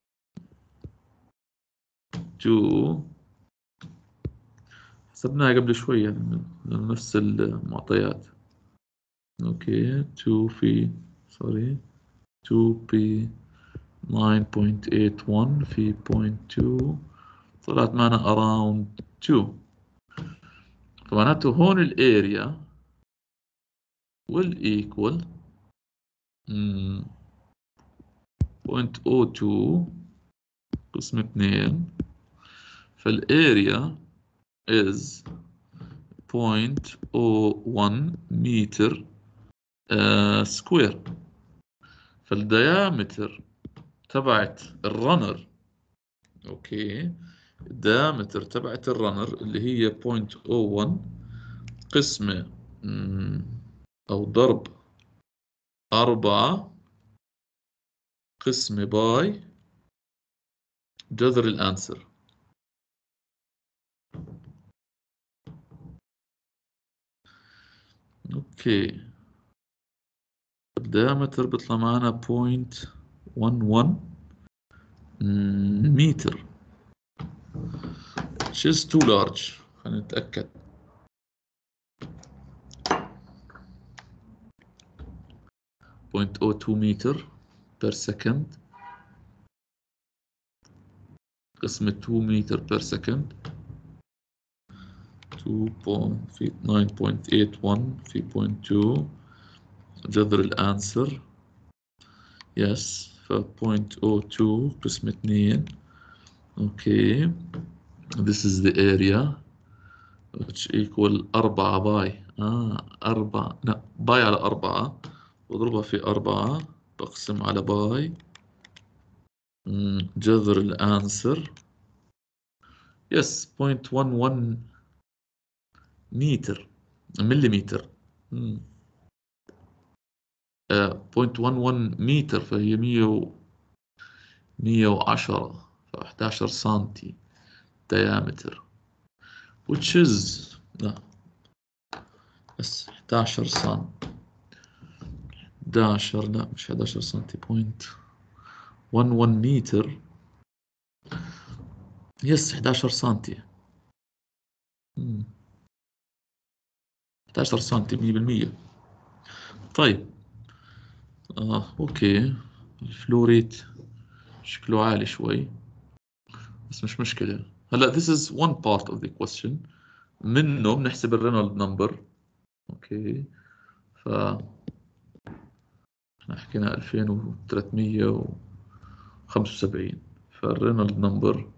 تو، حسبناها قبل شوي يعني نفس المعطيات. اوكي تو في سوري تو بي تسعة فاصلة ثمانية وثمانين في بوينت تو، طلعت معنا around تو. فمعناته هون الاريا والايكوال بوينت او تو قسم اثنين، فالاريا is بوينت او واحد متر سكوير. فالديامتر تبعت الرنر، اوكي، الديامتر تبعت الرنر اللي هي بوينت او واحد قسمة او ضرب أربعة قسمة باي جذر الانسر. اوكي الديامتر بيطلع معنا بوينت واحد واحد متر which is too large. خلينا نتأكد. بوينت او تو متر per second قسمة اثنين متر per second في تسعة فاصلة ثمانية وثمانين في بوينت تو جذر الانسر. يس ف بوينت او تو قسم اثنين. اوكي this is the area which equal أربعة باي آه أربعة لا باي على أربعة، بضربها في أربعة بقسم على باي جذر الانسر. يس بوينت واحد واحد متر مليمتر بوينت واحد واحد متر، فهي مية مية وعشرة، ف إحدى عشر سنتي diameter which is لا بس إحدى عشر سم إحدى عشر لا مش إحدى عشر سنتي بوينت واحد واحد متر. يس إحدى عشر سنتي إحدى عشر سنتي مية بالمية. طيب آه أوكي الفلوريت شكله عالي شوي بس مش مشكلة. هلا this is one part of the question، منه بنحسب الرينولد نمبر. اوكي ف احنا حكينا ألفين وثلاثمية وخمسة وسبعين، فالرينولد نمبر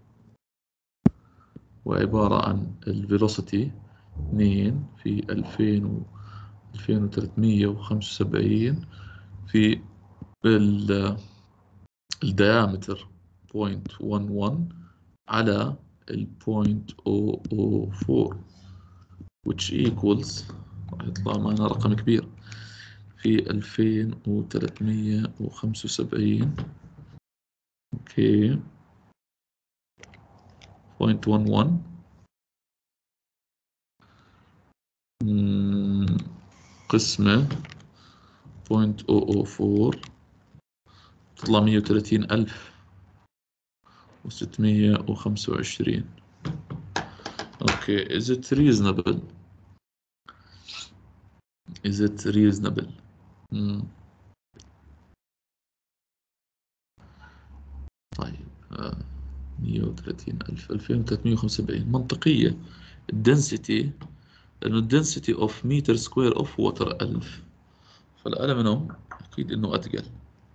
هو عبارة عن الفيلوسيتي اثنين في ألفين و ألفين وثلاثمية وخمسة وسبعين في الديامتر بوينت واحد واحد على ال بوينت صفر صفر أربعة which equals راح يطلع معنا رقم كبير في ألفين وثلاثمية وخمسة وسبعين. اوكي بوينت واحد واحد قسمة بوينت صفر صفر أربعة تطلع مية وثلاثين ألف وستمية وخمسة وعشرين. اوكي is it reasonable is it reasonable مم. طيب آه. مية وثلاثين ألف ألفين وثلاثمية وخمسة وسبعين منطقية. الدنسيتي لأنه الدنسيتي اوف متر سكوير اوف ووتر ألف، فالألمنيوم أكيد إنه أثقل.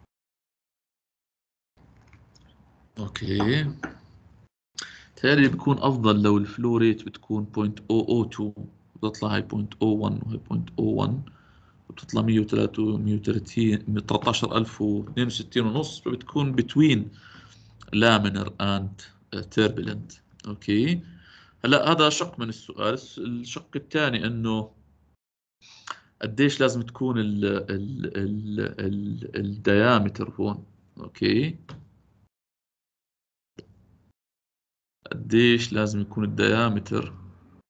أوكي تالي بيكون أفضل لو الفلو ريت بتكون بوينت صفر صفر اثنين، بتطلع هاي بوينت صفر واحد وهي بوينت صفر واحد، وبتطلع مية وثلاثين مية وثلاثين ثلاثة عشر ألف واثنين وستين ونص، فبتكون بتوين لامينر اند تيربلنت. اوكي هلا هذا شق من السؤال. الشق الثاني انه قديش لازم تكون ال ال ال ال الديامتر هون. اوكي قديش لازم يكون الديامتر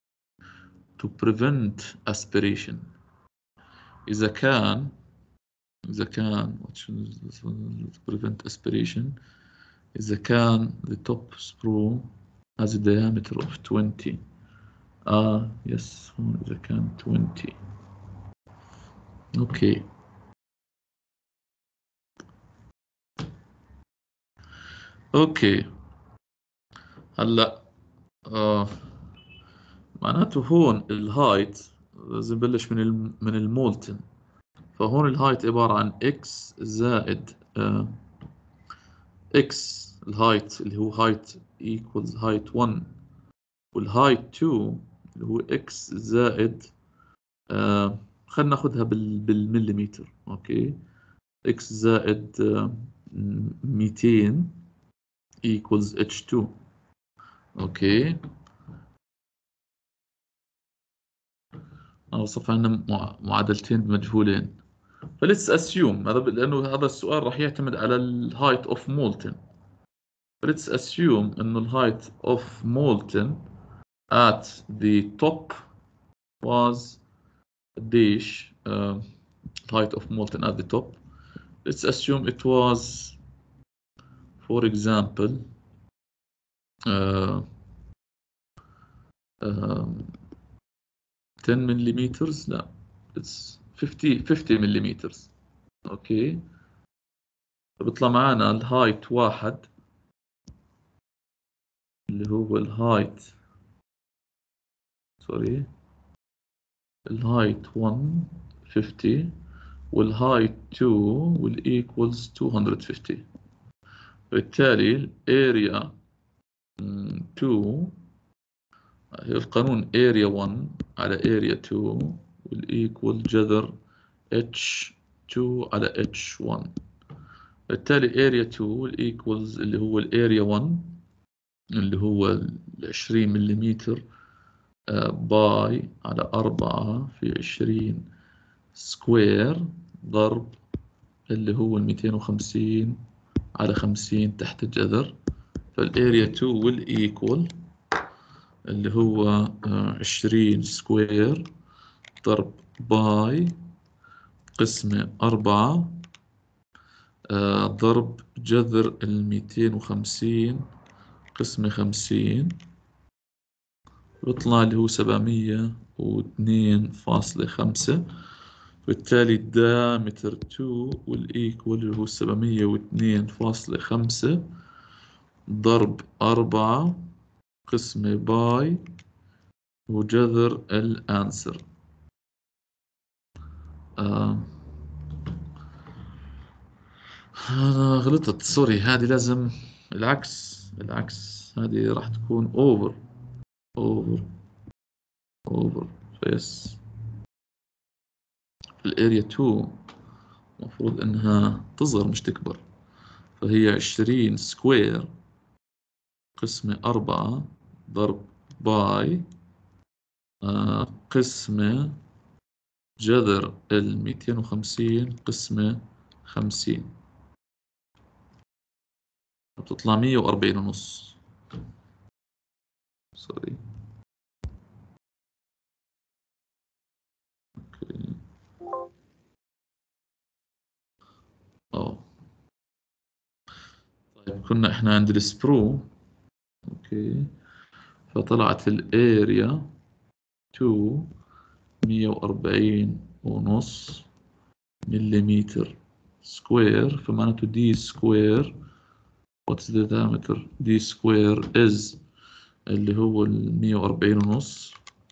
to prevent aspiration. إذا كان إذا كان to prevent aspiration إذا كان the top sprue has a diameter of twenty. آه yes هون إذا كان twenty. أوكي. أوكي هلا آه معناته هون الهايت لازم نبلش من ال من المولتن. فهون الهايت عبارة عن x زائد آه x الهايت اللي هو هايت equals height one والهايت two اللي هو x زائد آه خلينا ناخذها بال بالمليمتر. اوكي x زائد آه مئتين equals h two. اوكي اوصف عندنا معادلتين بمجهولين. فليتس اسيوم هذا لانه هذا السؤال راح يعتمد على الهايت اوف مولتن. فليتس اسيوم انه الهايت اوف مولتن at the top was dish uh, height of molten at the top. Let's assume it was, for example, uh, um, ten millimeters. لا, it's fifty fifty millimeters. اوكي بيطلع معنا الهايت واحد اللي هو الهايت سوري الهايت one fifty والهايت two والإيكوالز two hundred fifty. بالتالي الاريا two هي القانون اريا one على اريا two والإيكوال جذر اتش two على اتش one. بالتالي اريا two والإيكوالز اللي هو الاريا one اللي هو عشرين مليمتر باي على أربعة في عشرين سكوير ضرب اللي هو مئتين وخمسين على خمسين تحت الجذر. فالاريا two والإيكوال اللي هو عشرين سكوير ضرب باي قسمة أربعة ضرب جذر المئتين وخمسين قسمة خمسين بيطلع اللي هو سبعمية واثنين فاصلة خمسة. بالتالي الدايمتر two والإيكوال اللي هو سبعمية واثنين فاصلة خمسة ضرب أربعة قسمة باي وجذر الأنسر. آه. أنا غلطت سوري هذه لازم العكس العكس هذه راح تكون over over over فيس الاريا two المفروض انها تصغر مش تكبر. فهي عشرين سكوير قسمة أربعة ضرب باي آه قسمة جذر المئتين وخمسين قسمة خمسين بتطلع مية وأربعين ونص. سوري اوكي اه طيب كنا احنا عند السبرو. اوكي فطلعت الاريا two مية وأربعين ونص مليمتر سكوير. فمعناته دي سكوير what's the diameter دي سكوير is اللي هو المية وأربعين ونص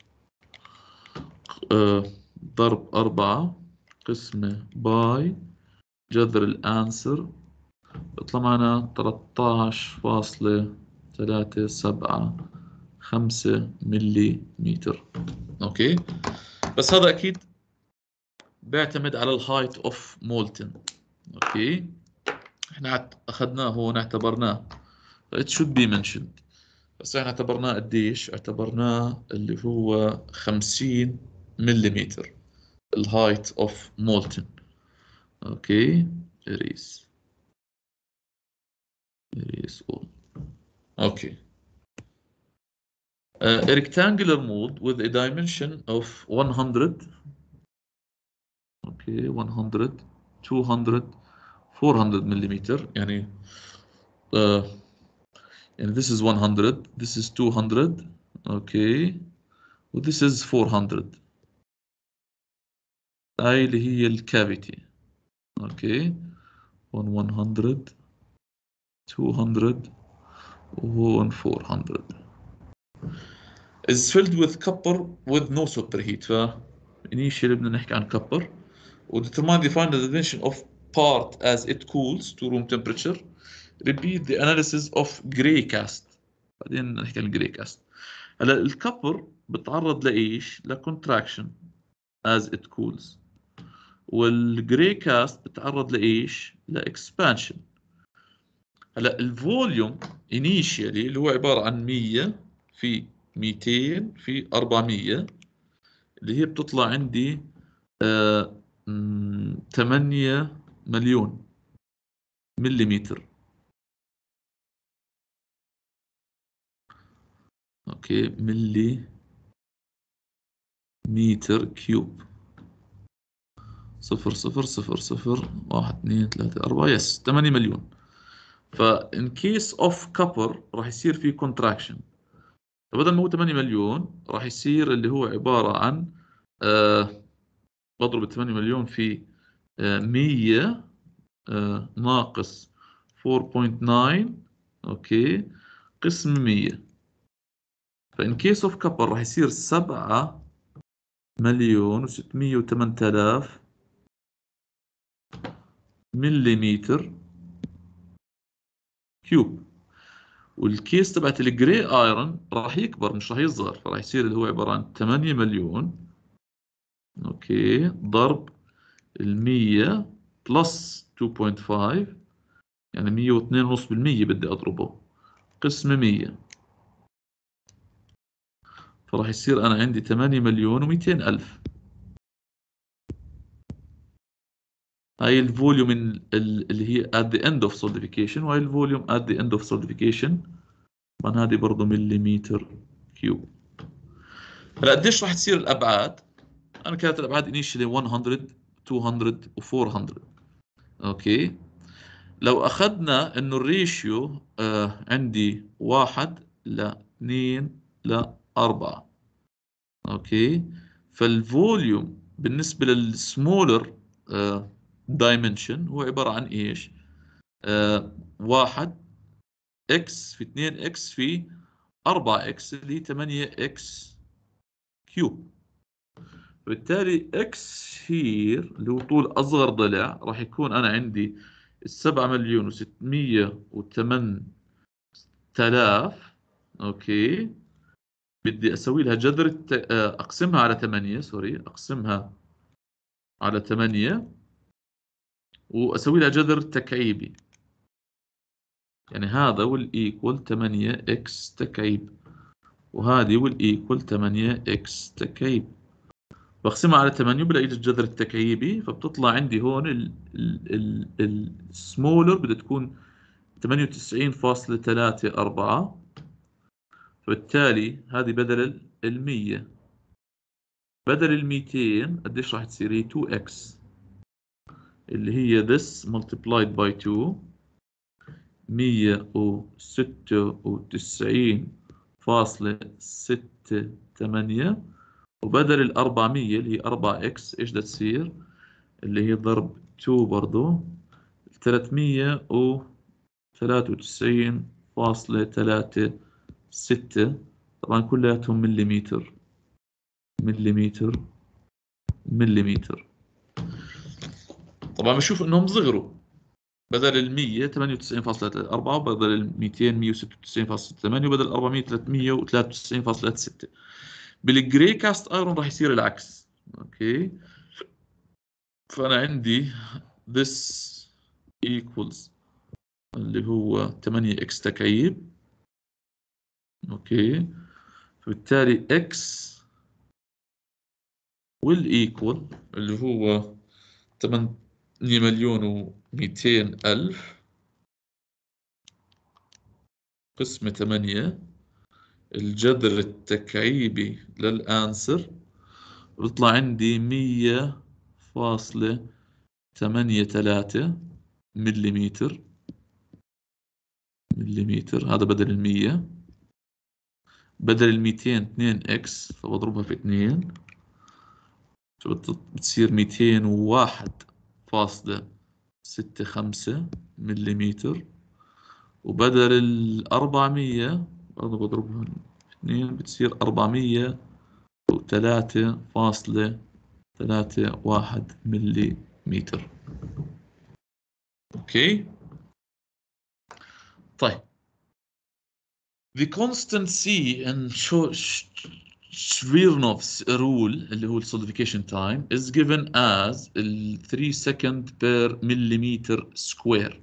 آه ضرب أربعة قسمة باي جذر الأنسر بيطلع معنا تلتاش فاصلة ثلاثة سبعة خمسة ملي متر. أوكي بس هذا أكيد بيعتمد على الهايت أوف مولتن. أوكي إحنا أخذناه هون اعتبرناه it should be mentioned بس إحنا اعتبرناه قديش اعتبرناه اللي هو خمسين مليمتر الهايت أوف مولتن. أوكي erase erase all. أوكي Uh, a rectangular mold with a dimension of one hundred okay one hundred two hundred four hundred millimeter يعني uh, يعني this is one hundred, this is two hundred, okay, و this is four hundred. هاي اللي هي الكافيتي، okay، one hundred two hundred و four hundred is filled with copper with no superheat. ف initially بدنا نحكي عن copper و determine define the dimension of part as it cools to room temperature. repeat the analysis of gray cast. بعدين نحكي عن gray cast. هلا الكبر بتعرض لايش؟ لكونتراكشن as it cools، والجراي كاست بتعرض لايش؟ لاكسبانشن. هلا الفوليوم انيشيالي اللي هو عباره عن مية في ميتين في أربعمية، اللي هي بتطلع عندي آه ثمانية مليون مليمتر. اوكي، ملي متر كيوب. صفر صفر صفر صفر واحد اثنين ثلاثة أربعة، يس ثمانية مليون. فإن كيس أوف كبر راح يصير في كونتراكشن، فبدل ما هو ثمانية مليون راح يصير اللي هو عبارة عن آه بضرب ثمانية مليون في آه مية آه ناقص أربعة فاصلة تسعة، أوكي، قسم مية. فإن كيس أوف كبر راح يصير سبعة مليون وستمية وثمانية آلاف مليمتر كيوب. والكيس تبعت الجري ايرون راح يكبر مش راح يصغر، فراح يصير اللي هو عبارة عن ثمانية مليون، اوكي، ضرب ال مية بلس اثنين فاصلة خمسة، يعني مية واثنين فاصلة خمسة بالمية بدي اضربه، قسم مية. فراح يصير انا عندي ثمانية مليون ومئتين الف. هاي الفوليوم اللي هي at the end of solidification، وهي الفوليوم at the end of solidification. طبعا هذه برضه مليمتر كيوب. هلا قديش راح تصير الابعاد؟ انا كانت الابعاد انيشلي مية مئتين و400. اوكي، لو اخذنا انه الريشيو آه عندي واحد ل اثنين ل أربعة، اوكي، فالفوليوم بالنسبة للسمولر آه دايمنشن هو عبارة عن ايش؟ آه واحد اكس في اثنين اكس في أربعة اكس اللي هي ثمانية اكس كيوب. فبالتالي اكس هير اللي هو طول اصغر ضلع راح يكون انا عندي السبعة مليون وستمية وثمانية آلاف، اوكي، بدي اسوي لها جذر الت... اقسمها على ثمانية، سوري، اقسمها على ثمانية واسوي لها جذر تكعيبي، يعني هذا والايكوال ثمانية اكس تكعيب، وهذه والايكوال ثمانية اكس تكعيب. بقسمها على ثمانية بلاقي الجذر التكعيبي، فبتطلع عندي هون السمولر بدها تكون ثمانية وتسعين فاصلة ثلاثة أربعة. فبالتالي هذه بدل ال مية، بدل ال مئتين قديش راح تصير؟ هي تو اكس اللي هي this multiplied by two، مية وستة وتسعين فاصلة ستة ثمانية، وبدل ال أربعمية اللي هي أربعة اكس ايش بدها تصير؟ اللي هي ضرب اثنين برضو ثلاثمية وثلاثة وتسعين فاصلة ثلاثة ستة. طبعا كلياتهم مليمتر مليمتر مليمتر. طبعا بشوف انهم صغروا، بدل ال مية ثمانية وتسعين فاصلة أربعة، بدل ال مئتين مية وستة وتسعين فاصلة ثمانية، وبدل أربعمية ثلاثمية وثلاثة وتسعين فاصلة ستة. بالجري كاست ايرون راح يصير العكس، اوكي. فانا عندي this equals اللي هو ثمانية اكس تكعيب، اوكي، فبالتالي اكس والايكوال اللي هو ثمانية مليون ومئتين ألف قسمة ثمانية، الجذر التكعيبي للآنسر بيطلع عندي مية فاصلة ثمانية ثلاثة مليمتر مليمتر، هذا بدل المية، بدل الميتين اثنين اكس، فبضربها في اثنين بتصير ميتين وواحد فاصلة ستة خمسة مليمتر، وبدل الأربعمية برضه بضربها في اثنين بتصير أربعمية وثلاثة فاصلة ثلاثة واحد مليمتر. اوكي طيب. The constant C in Smirnov's rule اللي هو solidification time is given as three seconds per millimeter square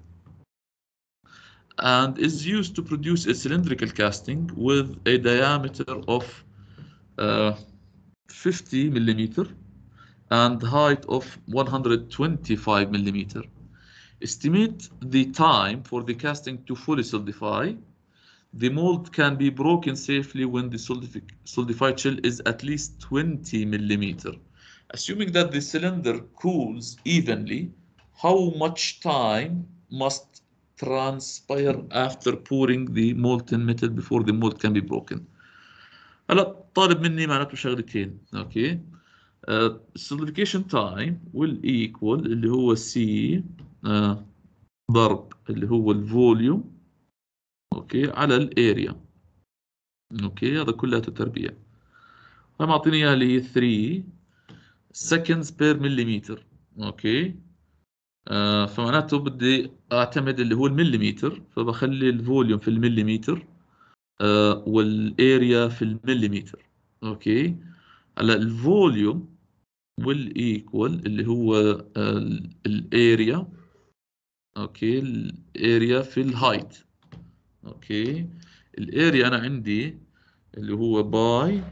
and is used to produce a cylindrical casting with a diameter of uh, fifty millimeter and height of one hundred twenty-five millimeter. Estimate the time for the casting to fully solidify. The mold can be broken safely when the solidified shell is at least twenty millimeter. Assuming that the cylinder cools evenly, how much time must transpire after pouring the molten metal before the mold can be broken? هلا طالب مني معناته شغلتين. اوكي uh, solidification time will equal اللي هو C uh, ضرب اللي هو الفوليوم اوكي على الاريا. اوكي هذا كلها تربيع، فمعطيني اياها اللي هي ثري seconds per millimeter. اوكي آه فمعناته بدي اعتمد اللي هو المليمتر، فبخلي الفوليوم في المليمتر آه والاريا في المليمتر. اوكي هلا الفوليوم والايكوال اللي هو آه الاريا، اوكي الاريا في الهايت. اوكي الاريا انا عندي اللي هو باي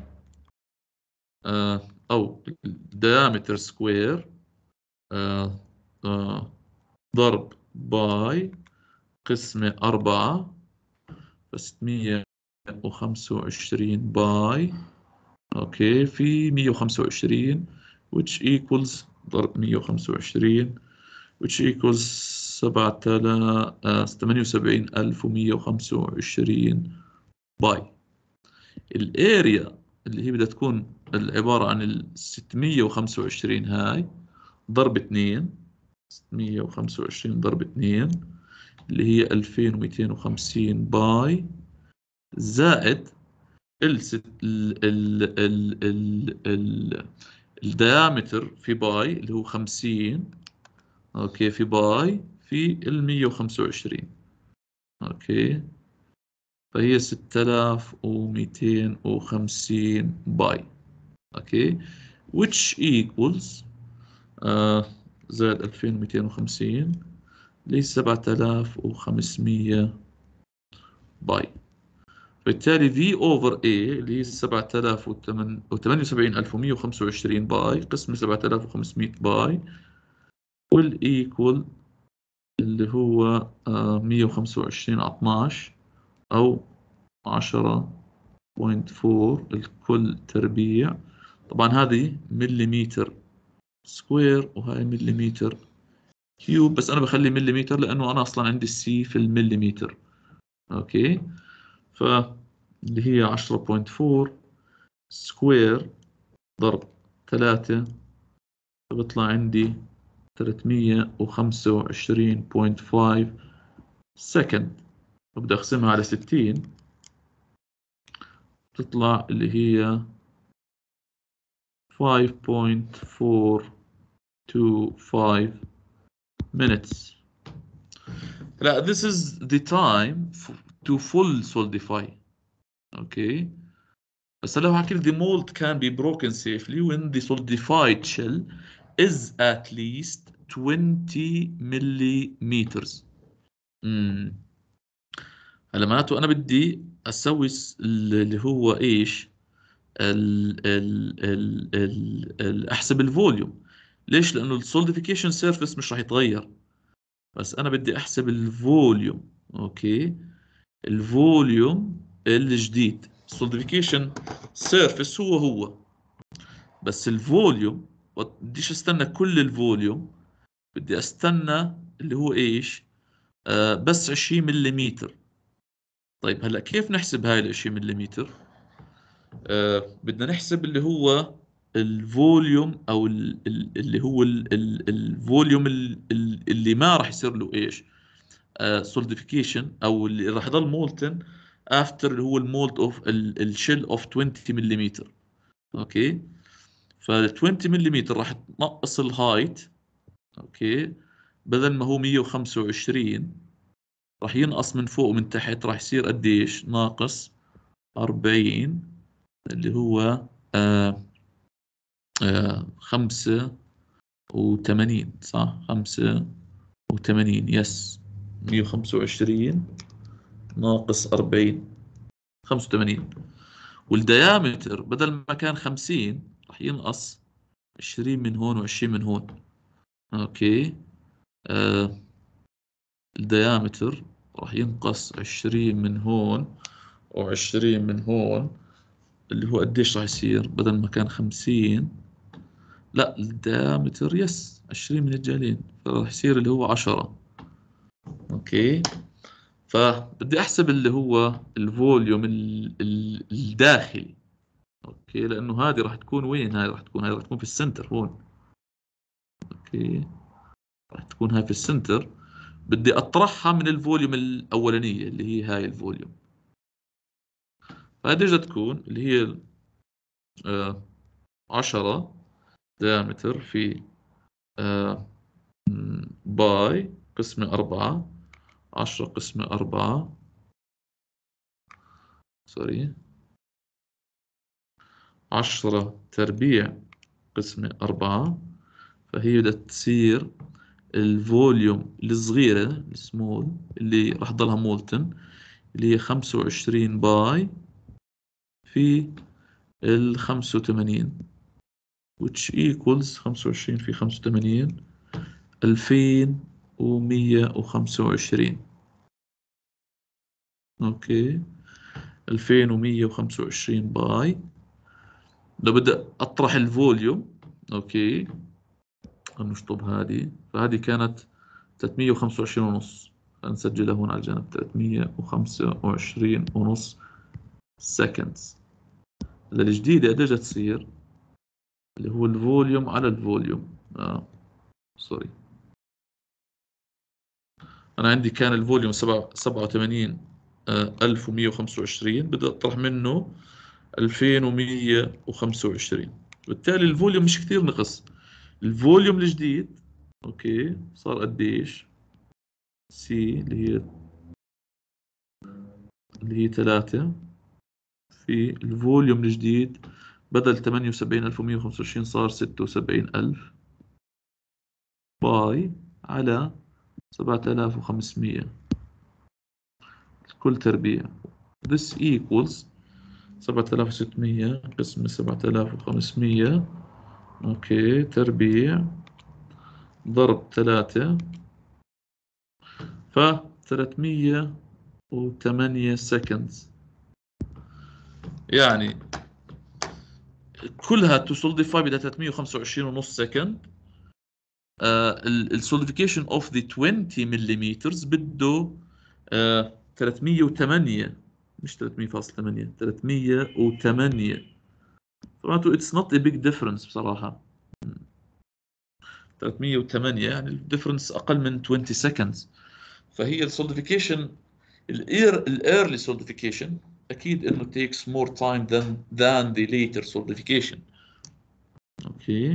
آه او diameter سكوير آه آه ضرب باي قسمة أربعة فستمية وخمسة وعشرين باي اوكي في مية وخمسة وعشرين which equals ضرب مية وخمسة وعشرين which equals سبعة آلاف ثمانية وسبعين ألف ومية وخمسة وعشرين باي. الاريا اللي هي بدها تكون عبارة عن ال ستمية وخمسة وعشرين هاي ضرب اثنين، ستمية وخمسة وعشرين ضرب اثنين اللي هي ألفين ومئتين وخمسين باي زائد ال ال ال ال ال ال الديامتر في باي اللي هو خمسين اوكي في باي في ال مية وخمسة وعشرين اوكي فهي ستة آلاف ومئتين وخمسين باي. اوكي which equals آه زائد ألفين ومئتين وخمسين ل سبعة آلاف وخمسمية باي. بالتالي V over A اللي هي سبعة آلاف وثمانية وسبعين ألف ومية وخمسة وعشرين باي قسم سبعة آلاف وخمسمية باي والإيكول اللي هو آه مية وخمسة وعشرين على اثناشر أو عشرة فاصلة أربعة الكل تربيع. طبعا هذه مليمتر سكوير وهاي مليمتر كيوب، بس أنا بخلي مليمتر لأنه أنا أصلا عندي السي في المليمتر. أوكي فاللي هي عشرة فاصلة أربعة سكوير ضرب ثلاثة فبطلع عندي ثلاثمية وخمسة وعشرين فاصلة خمسة سكند، وبدي أقسمها على ستين تطلع اللي هي خمسة فاصلة أربعة اثنين خمسة minutes. لا this is the time to full solidify. okay بس لو حكي the mold can be broken safely when the solidified shell is at least twenty millimeters. امم هلا معناته انا بدي اسوي اللي هو ايش ال ال ال ال ال احسب الفوليوم. ليش؟ لانه السوليديفيكيشن سيرفيس مش راح يتغير، بس انا بدي احسب الفوليوم. اوكي الفوليوم الجديد السوليديفيكيشن سيرفيس هو هو، بس الفوليوم بديش استنى كل الفوليوم بدي استنى اللي هو ايش؟ آه بس عشرين ملم. طيب هلا كيف نحسب هاي ال عشرين ملم؟ آه بدنا نحسب اللي هو الفوليوم او ال ال اللي هو ال ال الفوليوم ال ال اللي ما راح يصير له ايش؟ سوليديفيكيشن او اللي راح يضل مولتن افتر اللي هو المولد اوف الشيل اوف عشرين ملم. اوكي، فال عشرين ملم راح تنقص الهايت. اوكي، بدل ما هو مية وخمسة وعشرين راح ينقص من فوق ومن تحت، راح يصير قديش؟ ناقص أربعين، اللي هو آه آه خمسة وثمانين. صح، خمسة وثمانين. يس، مية وخمسة وعشرين ناقص أربعين، خمسة وثمانين. والديامتر بدل ما كان خمسين راح ينقص عشرين من هون وعشرين من هون. اوكي، آه الديامتر راح ينقص عشرين من هون وعشرين من هون، اللي هو قديش راح يصير؟ بدل ما كان خمسين، لا الديامتر يس عشرين من الجهلين، فراح يصير اللي هو عشرة. اوكي، فبدي احسب اللي هو الفوليوم ال- ال- الداخلي. اوكي، لانه هذه راح تكون وين؟ هاي راح تكون هاي راح تكون في السنتر هون. اوكي، راح تكون هاي في السنتر. بدي اطرحها من الفوليوم الاولانيه اللي هي هاي الفوليوم. فهذه اجت تكون اللي هي آه عشرة ديامتر في آه باي قسمة أربعة. عشرة قسمة أربعة، سوري، عشرة تربيع قسمة أربعة. فهي بدها تصير الفوليوم الصغيرة السمول اللي راح تضلها مولتن، اللي هي خمسة وعشرين باي في ال خمسة وثمانين، which equals خمسة وعشرين في خمسة وثمانين، ألفين ومية وخمسة وعشرين. اوكي، ألفين ومية وخمسة وعشرين باي. لو بدي اطرح الفوليوم، اوكي، نشطب هذه. فهذه كانت ثلاثمية وخمسة وعشرين ونص، نسجلها هون على الجنب، ثلاثمية وخمسة وعشرين ونص سكندز. الجديدة قديش تصير؟ اللي هو الفوليوم على الفوليوم. آه. سوري، أنا عندي كان الفوليوم سبعة وثمانين ألف ومية وخمسة وعشرين، بدي أطرح منه ألفين ومية وخمسة وعشرين، بالتالي الفوليوم مش كثير نقص. الفوليوم الجديد أوكي صار قديش؟ سي اللي هي اللي هي ثلاثة في الفوليوم الجديد، بدل ثمانية وسبعين ألف ومية وخمسة وعشرين صار ستة وسبعين ألف باي على سبعة آلاف وخمسمية كل تربيع. This equals سبعة آلاف وستمية قسم سبعة آلاف وخمسمية، أوكي، تربيع ضرب ثلاثة، ف ثلاثمية وثمانية سكندز. يعني كلها تو سوليديفاي بدها ثلاثمية وخمسة وعشرين ونص سكند. السوليديفيكيشن اوف ذا عشرين ملم بده آه ثلاثمية وثمانية، مش ثلاثمية فاصلة ثمانية، ثلاثمية وثمانية. معناته اتس نوت ا بيج ديفرنس بصراحه. ثلاثمية وثمانية يعني الديفرنس اقل من عشرين سكندز. فهي السوليديفيكيشن الاير الايرلي سوليديفيكيشن اكيد انه takes more time than than the later solidification. اوكي،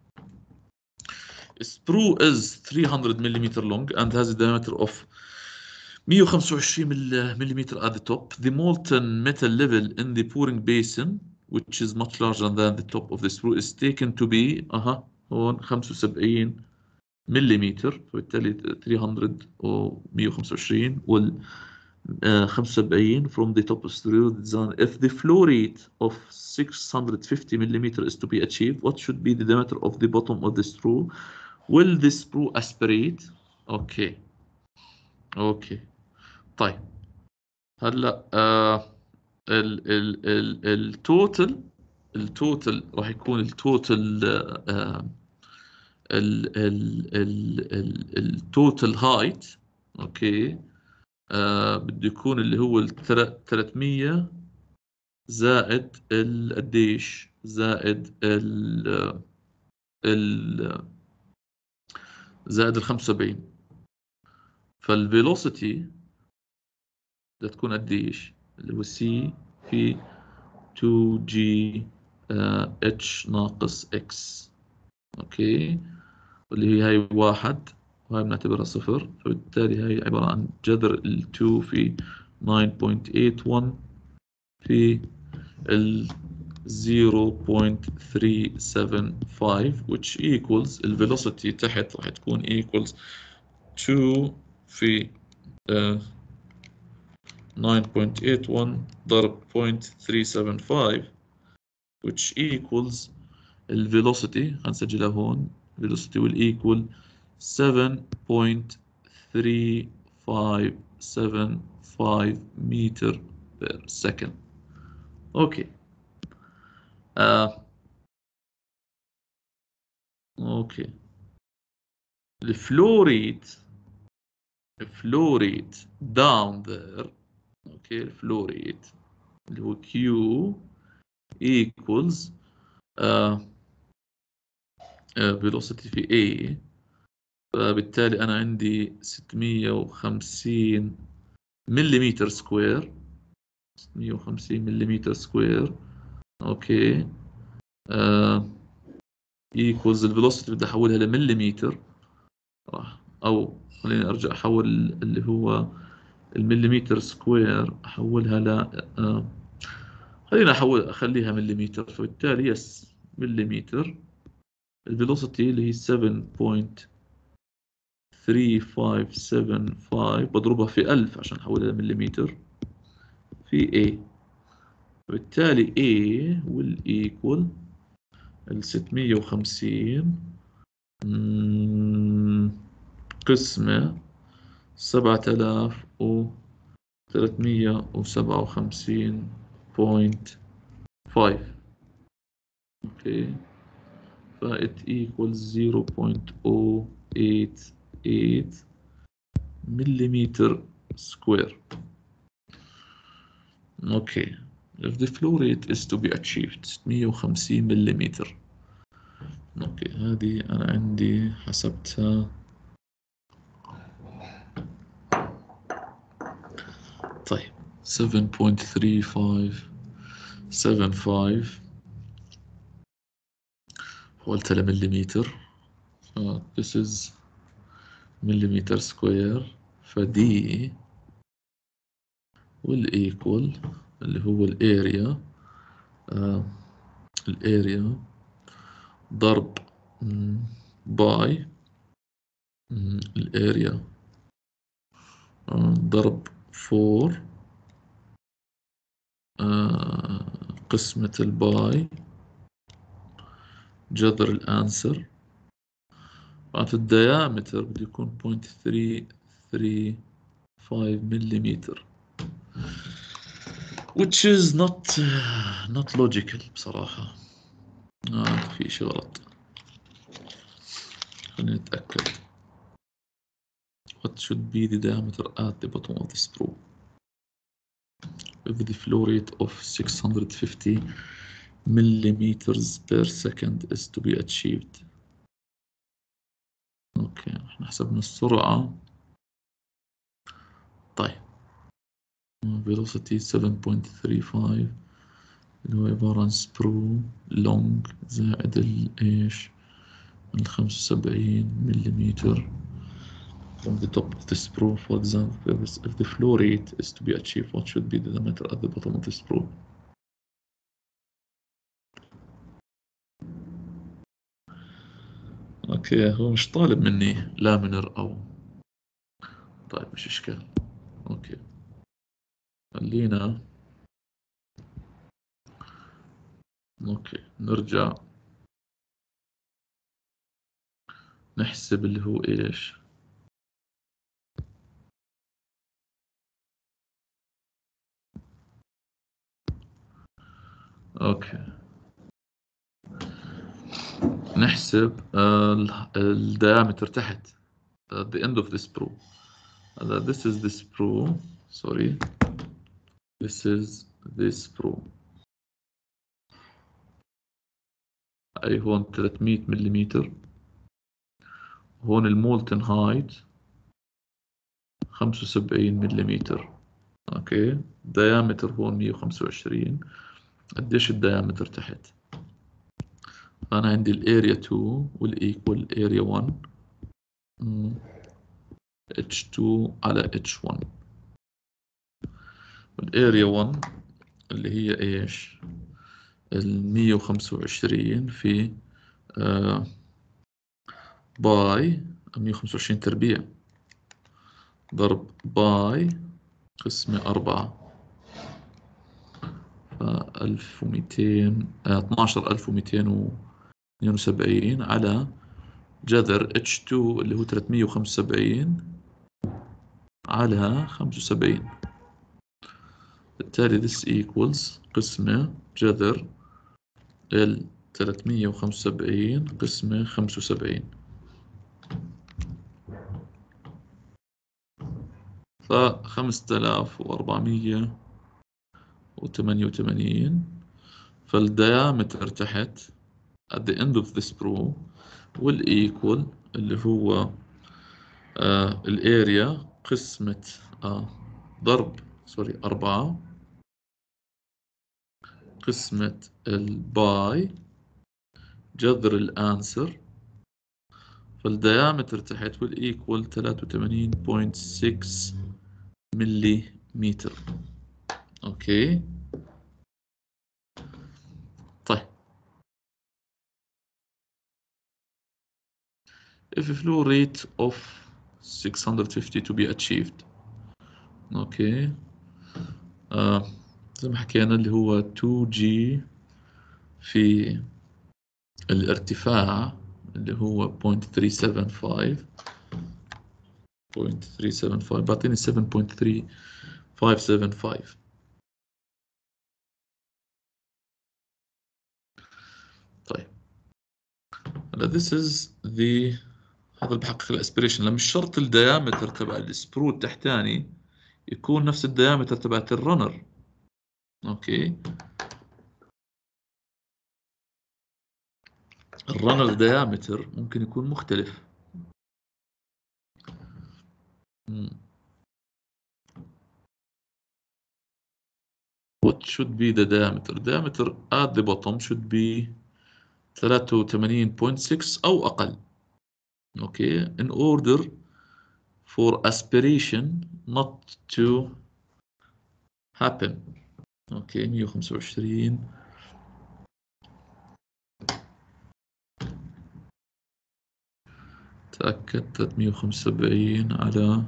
sprue is three hundred millimeter long and has a diameter of مية وخمسة وعشرين ملم at the top. The molten metal level in the pouring basin, which is much larger than the top of the sprue, is taken to be اها هون خمسة وسبعين ملم. فبالتالي ثلاثمية و125 وال uh, خمسة وسبعين from the top of the design. If the flow rate of six hundred fifty millimeter is to be achieved, what should be the diameter of the bottom of the sprue? Will the sprue aspirate? اوكي اوكي طيب هلا آه ال ال ال التوتل التوتل راح يكون التوتل آه ال ال ال ال التوتال هايت. اوكي. آه بده يكون اللي هو ثلاثمية زائد القديش زائد ال ال زائد ال خمسة وسبعين. فالفيلوسيتي بدها تكون قديش اللي هو سي في تو جي اتش ناقص اكس. اوكي. واللي هي هاي واحد وهاي بنعتبرها صفر، فبالتالي هاي عبارة عن جذر ال اثنين في تسعة فاصلة ثمانية واحد في ال zero point three seven five which equals ال velocity تحت راح تكون equals two في uh, nine point eight one ضرب zero point three seven five which equals ال velocity هنسجلها هون. velocity will equal seven point three five seven five meter per second. اوكي. آه. اوكي. الفلو ريت الفلو ريت down there. اوكي. الفلو ريت اللي هو Q equals آه آه velocity في A. فبالتالي أنا عندي ستمية وخمسين مليمتر سكوير. ستمية وخمسين مليمتر سكوير. اوكي. آه equals الفيلوسيتي بدي احولها لمليمتر. راح او خليني ارجع احول اللي هو المليمتر سكوير احولها ل آه خلينا احول اخليها مليمتر. فبالتالي يس مليمتر. الفيلوسيتي اللي هي seven point three five seven five بضربها في ألف عشان احولها لمليمتر في A. فبالتالي A will equal ال ستمية وخمسين قسمة سبعة آلاف وثلاثمية وسبعة وخمسين بوينت خمسة. اوكي. ف it equals zero point zero eight eight millimeter square. اوكي. if the flow rate is to be achieved ستمية وخمسين مليمتر. اوكي. هذه انا عندي حسبتها. طيب seven point three five seven five حولتها لمليمتر. uh, this is millimeter square. فدي والإيكوال اللي هو الاريا آه الاريا ضرب باي الاريا آه ضرب فور آه قسمة الباي جذر الانسر. بعد الديامتر بده يكون point three three five millimeter which is not uh, not logical بصراحة. آه في شيء غلط. خلينا نتأكد. What should be the diameter at the bottom of the screw if the flow rate of six hundred fifty millimeters per second is to be achieved. اوكي. احنا حسبنا السرعة. طيب velocity seven point three five اللي هو عبارة عن سبرو لونج زائد الايش ال خمسة وسبعين مليمتر from the top of the sprue. For example, if the flow rate is to be achieved, what should be the diameter at the bottom of the sprue? اوكي. هو مش طالب مني لامينر او طيب مش اشكال. اوكي. خلينا اوكي نرجع نحسب اللي هو ايش. اوكي. نحسب الديامتر تحت at the end of this sprue. هلا this is the sprue, sorry, this is this sprue. أي هون ثلاثمية ملم، هون المولتن هايت خمسة وسبعين ملم. اوكي، diameter هون مية وخمسة وعشرين. قديش الديامتر تحت؟ أنا عندي الاريا اثنين والإيكوال اريا واحد اتش اثنين على اتش واحد. الاريا واحد اللي هي ايش؟ ال مية وخمسة وعشرين في آه باي مية وخمسة وعشرين تربيع ضرب باي قسمة أربعة، ف ألف ومئتين اثناشر ألف ومئتين واثنين وسبعين على جذر اتش اثنين اللي هو ثلاثمية وخمسة وسبعين على خمسة وسبعين. بالتالي this equals قسمة جذر ال ثلاثمية وخمسة وسبعين قسمة خمسة وسبعين، ف خمسة آلاف وأربعمية وثمانية وثمانين. فالديامتر تحت at the end of this sprue والإيكوال اللي هو آه الاريا قسمة آه ضرب سوري أربعة قسمة الباي جذر الانسر. فالديامتر تحت والإيكوال ثلاثة وثمانين فاصلة ستة ملي متر. اوكي طيب، if a flow rate of six hundred fifty to be achieved. اوكي آه زي ما حكينا اللي هو تو جي في الارتفاع اللي هو صفر فاصلة ثلاثمية وخمسة وسبعين صفر فاصلة ثلاثمية وخمسة وسبعين بعطيني سبعة فاصلة ثلاثة خمسة سبعة خمسة. طيب هلا this is the هذا اللي بحقق الاسبريشن. لما مش شرط الديامتر تبع السبرو التحتاني يكون نفس الديامتر تبعت الرنر. اوكي، الرنر ديامتر ممكن يكون مختلف. مم. What should be the diameter? Diameter at the bottom should be ثلاثة وثمانين فاصلة ستة أو أقل. Okay, in order for aspiration not to happen. Okay, مية وخمسة وعشرين تأكد ثلاثمية وخمسة وسبعين على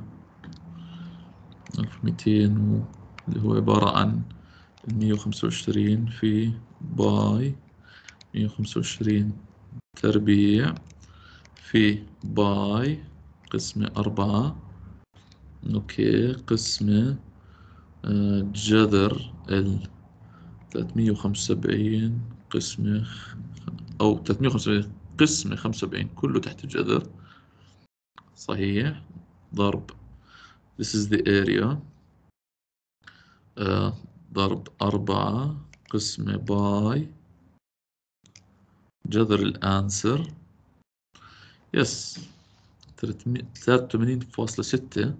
ألف ومئتين اللي هو عبارة عن مية وخمسة وعشرين في باي مية وخمسة وعشرين تربيع في باي قسمة أربعة. أوكي، قسمة آه جذر ال ثلاثمية وخمسة وسبعين قسمة أو ثلاثمية وخمسة وسبعين قسمة خمسة وسبعين كله تحت الجذر صحيح ضرب this is the area آه ضرب أربعة قسمة باي جذر الأنسر يس ثلاثة وثمانين فاصلة ستة.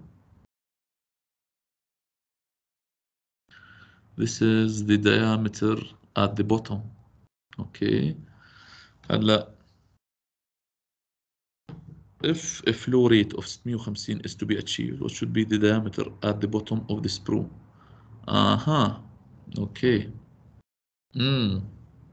This is the diameter at the bottom. Okay. هلا if a flow rate of ستمية وخمسين is to be achieved, what should be the diameter at the bottom of the sprue? أها. أوكي. امم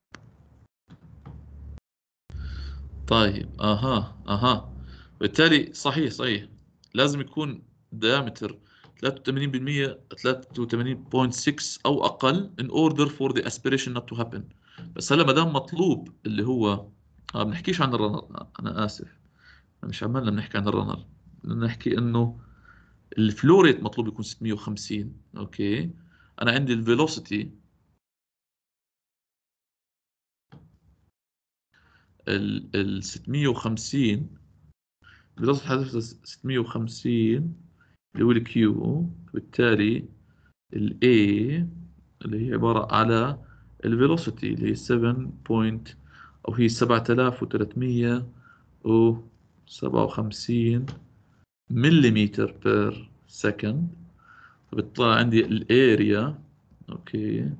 طيب أها أها بالتالي صحيح صحيح لازم يكون diameter ثلاثة وثمانين بالمية ثلاثة وثمانين فاصلة ستة أو أقل in order for the aspiration not to happen. بس هلا ما دام مطلوب اللي هو ما بنحكيش عن الرنر، أنا آسف مش عمالنا بنحكي عن الرنر، نحكي إنه الفلو ريت مطلوب يكون ستمية وخمسين. أوكي، أنا عندي الفيلوسيتي ال ال ستمية وخمسين velocity حدث ستمية وخمسين اللي هو الكيو، بالتالي ال A اللي هي عبارة على ال velocity اللي هي سبعة بوينت أو هي سبعة آلاف وثلاثمية وسبعة وخمسين مليمتر بير سكند. فبتطلع عندي الاريا، اوكي،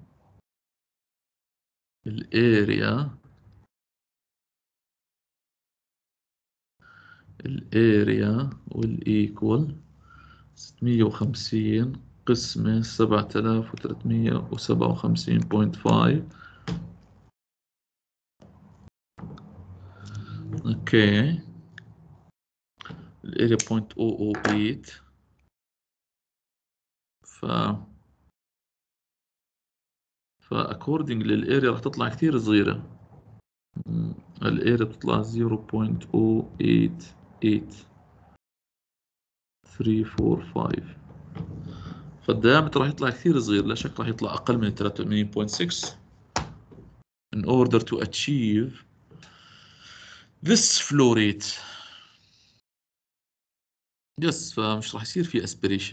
الاريا الاريا والايكوال ستمية وخمسين قسمة سبعة آلاف وثلاثمية وسبعة وخمسين بوينت خمسة. اوكي، الاريا بوينت أو أو ثمانية. ف فاكوردنج للاريا راح تطلع كثير صغيرة. الاريا بتطلع صفر بوينت أو ثمانية ثمانية ثلاثة أربعة خمسة. فالديامتر راح يطلع كثير صغير، لا شك راح يطلع أقل من ثلاثة وثمانين بوينت ستة in order to achieve this flow rate. يس، فمش راح يصير في aspiration.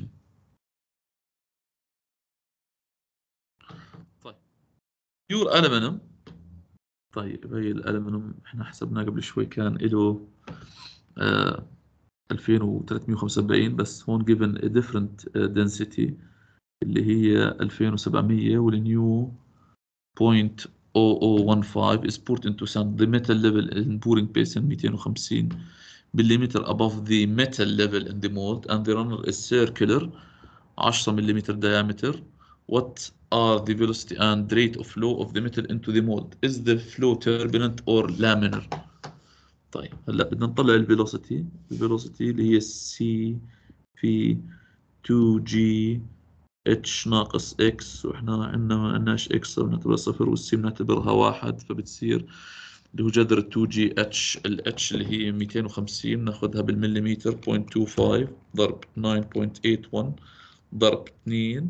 طيب pure aluminum. طيب هي الألمنيوم احنا حسبناه قبل شوي كان له آه ألفين وثلاثمية وخمسة وسبعين، بس هون given a different uh, density اللي هي ألفين وسبعمية، والنيو صفر فاصلة صفر صفر خمسة is poured into sand. The metal level in pouring basin مئتين وخمسين millimeter above the metal level in the mold and the runner is circular عشرة ملم diameter. What are the velocity and rate of flow of the metal into the mold? Is the flow turbulent or laminar? طيب هلا بدنا نطلع الفيلوسيتي. الفيلوسيتي اللي هي سي في تو جي اتش ناقص اكس، واحنا عندنا ما عندناش اكس بنعتبرها صفر والسي بنعتبرها واحد، فبتصير اللي هو جذر تو جي اتش. الاتش اللي هي مئتين وخمسين ناخذها بالمليمتر صفر فاصلة اثنين خمسة ضرب تسعة فاصلة ثمانية واحد ضرب اثنين،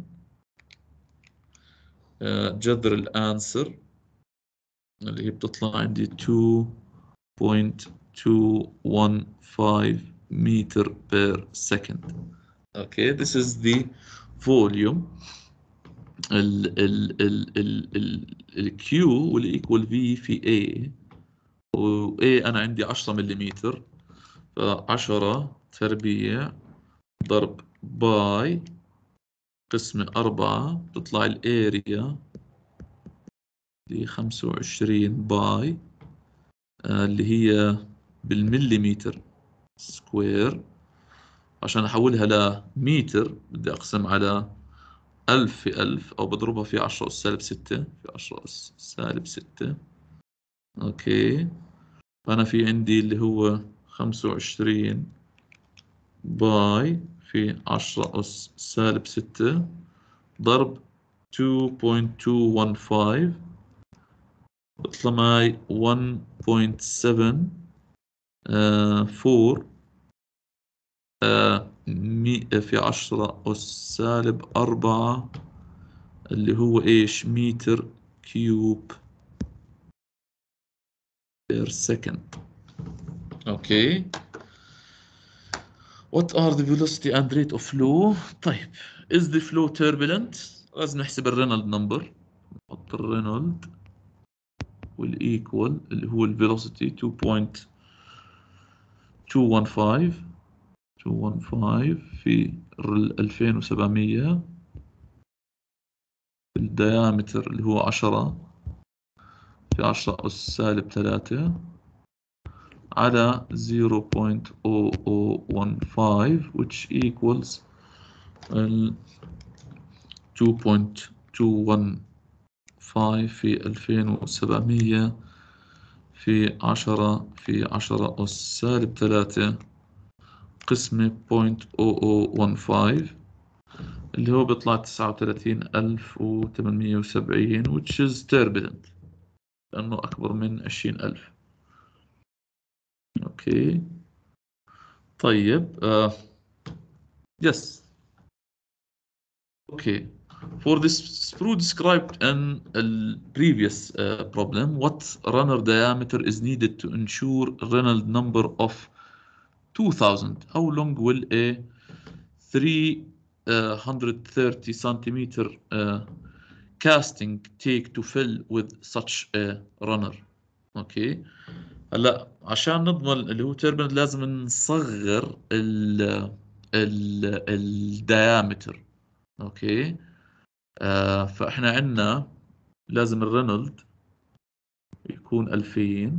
آه، جذر الانسر اللي هي بتطلع عندي اثنين فاصلة اثنين خمسة متر بير سكند. اوكي، this is the volume. ال ال ال ال ال الكيو والايكوال في في A، و A انا عندي عشرة مليمتر، ف عشرة تربيع ضرب باي قسمة أربعة تطلع الاريا اللي خمسة وعشرين باي، آه اللي هي بالمليمتر سكوير. عشان أحولها لمتر بدي أقسم على ألف في ألف، أو بضربها في عشرة أس سالب ستة في عشرة أس سالب ستة. أوكي، فأنا في عندي اللي هو خمسة وعشرين باي في عشرة أس سالب ستة ضرب اثنين فاصلة اثنين خمسة بطلع معي واحد فاصلة سبعة أربعة آه مي في عشرة أس سالب أربعة اللي هو إيش متر كيوب بير سكند. أوكي، what are the velocity and rate of flow؟ طيب is the flow turbulent؟ لازم نحسب الرينولد نمبر. نحط الرينولد والإيكوال اللي هو الفيلوسيتي اثنين فاصلة اثنين خمسة اثنين خمسة في ألفين وسبعمية، الديامتر اللي هو عشرة في عشرة أس سالب ثلاثة على صفر فاصلة صفر صفر واحد خمسة which equals اثنين فاصلة اثنين خمسة في ألفين وسبعمية في عشرة في عشرة أس سالب ثلاثة قسمة صفر فاصلة صفر صفر واحد خمسة اللي هو بيطلع تسعة وثلاثين ألف وثمانمية وسبعين which is turbulent لأنه أكبر من عشرين ألف. أوكي، طيب آه. يس. أوكي، For this sprue described in the previous uh, problem, what runner diameter is needed to ensure Reynolds number of two thousand? How long will a three hundred thirty centimeter uh, casting take to fill with such a runner? اوكي هلا عشان نضمن اللي هو تربن لازم نصغر ال ال الديامتر. اوكي آه فاحنا عندنا لازم الرينولد يكون ألفين،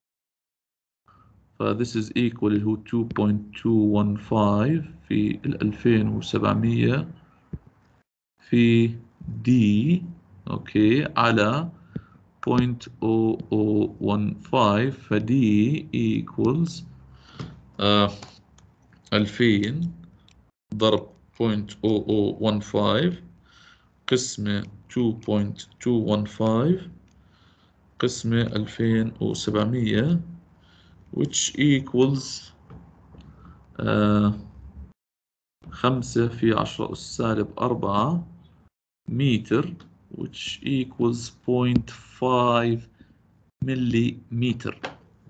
ف this is equal اللي هو two point two one five في ال ألفين وسبعمية في دي اوكي على zero point zero zero one five، فدي equals آه ألفين ضرب zero point zero zero one five قسمة two point two one five قسمة ألفين وسبعمية which equals آه خمسة في عشرة أس سالب أربعة متر which equals zero point five مليمتر.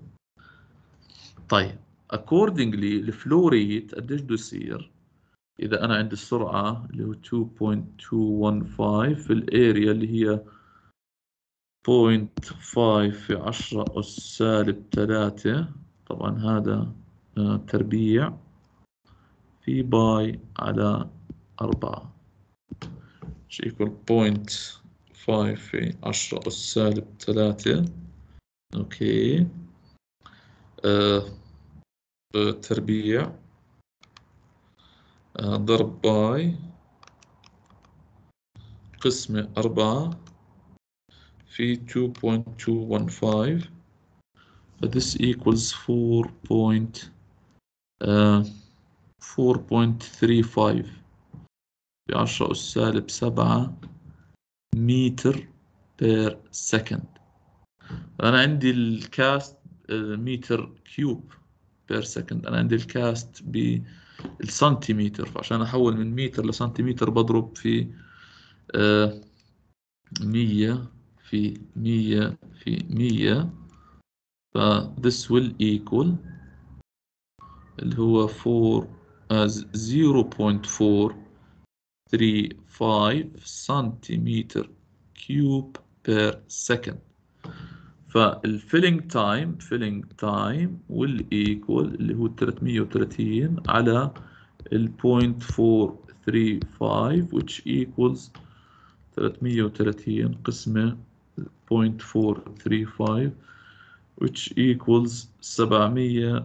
طيب accordingly الفلو ريت قديش بده يصير إذا أنا عندي السرعة اللي هو two point two one five في الاريا اللي هي zero point five في عشرة أس سالب ثلاثة، طبعا هذا آه تربيع في باي على أربعة which equal zero point five في عشرة أس سالب ثلاثة. أوكي آه آه تربيع آه ضرب باي قسمة أربعة في two point two one five، this equals four point four point three five في عشرة أس سالب سبعة متر per second. أنا عندي الكاست متر كيوب per second، أنا عندي الكاست بالسنتيمتر، فعشان أحول من متر لسنتيمتر بضرب في آه مية في مية في مية، ف this will equal اللي هو four zero point four three five سنتيمتر كيوب per second. فالفيلينج تايم فيلينج تايم will equal اللي هو ثلاثمية وثلاثين على ال zero point four three five which equals ثلاثمية وثلاثين قسمة zero point four three five which equals سبعمية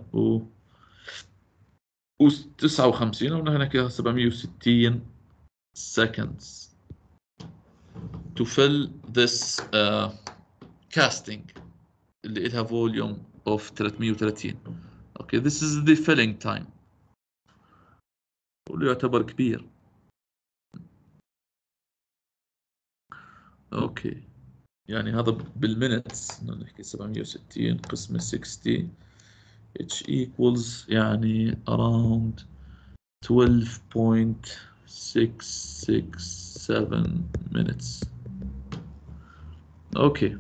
وتسعة وخمسين، أو هنا سبعمية وستين seconds to fill this uh, casting اللي إلها volume of ثلاثمية وثلاثين. okay this is the filling time واللي يعتبر كبير. اوكي يعني هذا بالمينتس نحكي سبعمية وستين قسمة ستين which equals يعني around twelve point six six seven minutes. okay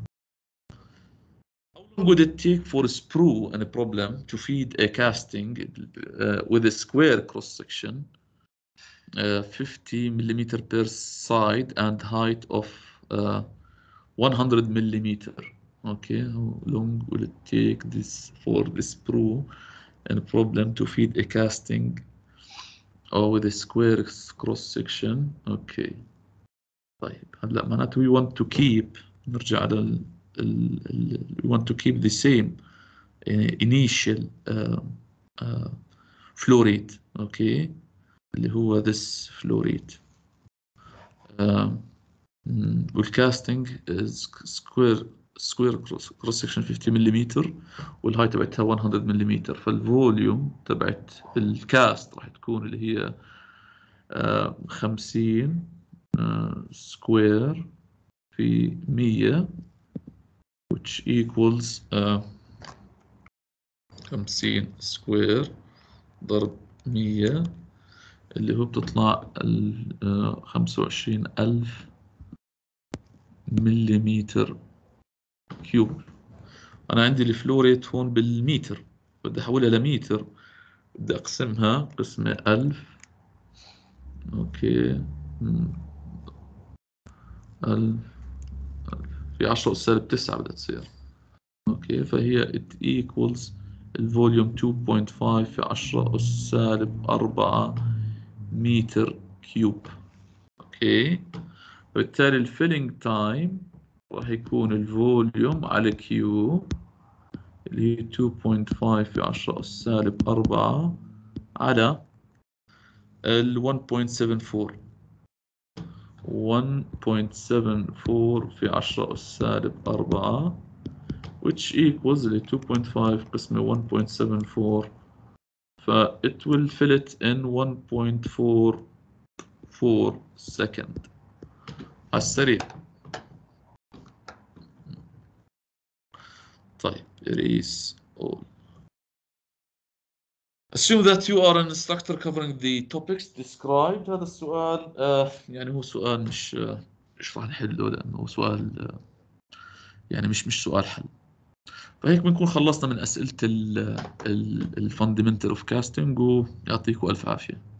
how long would it take for a sprue and a problem to feed a casting uh, with a square cross section uh, fifty millimeter per side and height of uh, one hundred millimeter? okay how long will it take this for the sprue and problem to feed a casting or with a square cross section. okay طيب هلا معناته we want to keep نرجع على ال, ال, ال we want to keep the same uh, initial uh, uh, flow rate. okay اللي هو this flow rate uh, والcasting is square square cross, cross section fifty ملم والهاي تبعتها one hundred ملم، فالفوليوم تبعت الكاست راح تكون اللي هي آه خمسين آه سكوير في مية which equals آه خمسين سكوير ضرب مية اللي هو بتطلع ال خمسة وعشرين ألف مليمتر كيوب. أنا عندي الفلو ريت هون بالمتر، بدي أحولها لمتر، بدي أقسمها قسمة ألف. أوكي، ألف في عشرة أس سالب تسعة بدها تصير. أوكي، فهي it equals الفوليوم اثنين فاصلة خمسة في عشرة أس سالب أربعة متر كيوب. أوكي، بالتالي الفيلينج تايم راح يكون الفوليوم على كيو اللي هي اثنين فاصلة خمسة في عشرة أس سالب أربعة على ال واحد فاصلة سبعة أربعة واحد فاصلة سبعة أربعة في عشرة أس سالب أربعة which equals ل اثنين فاصلة خمسة قسمة واحد فاصلة سبعة أربعة، ف it will fill it in واحد فاصلة أربعة أربعة second على السريع. طيب erase all. Assume that you are an instructor covering the topics described. هذا السؤال آه يعني هو سؤال مش آه مش راح نحله لأنه هو سؤال آه يعني مش مش سؤال حل. فهيك بنكون خلصنا من أسئلة ال ال الفاندمنتال اوف كاستنج، ويعطيكم ألف عافية.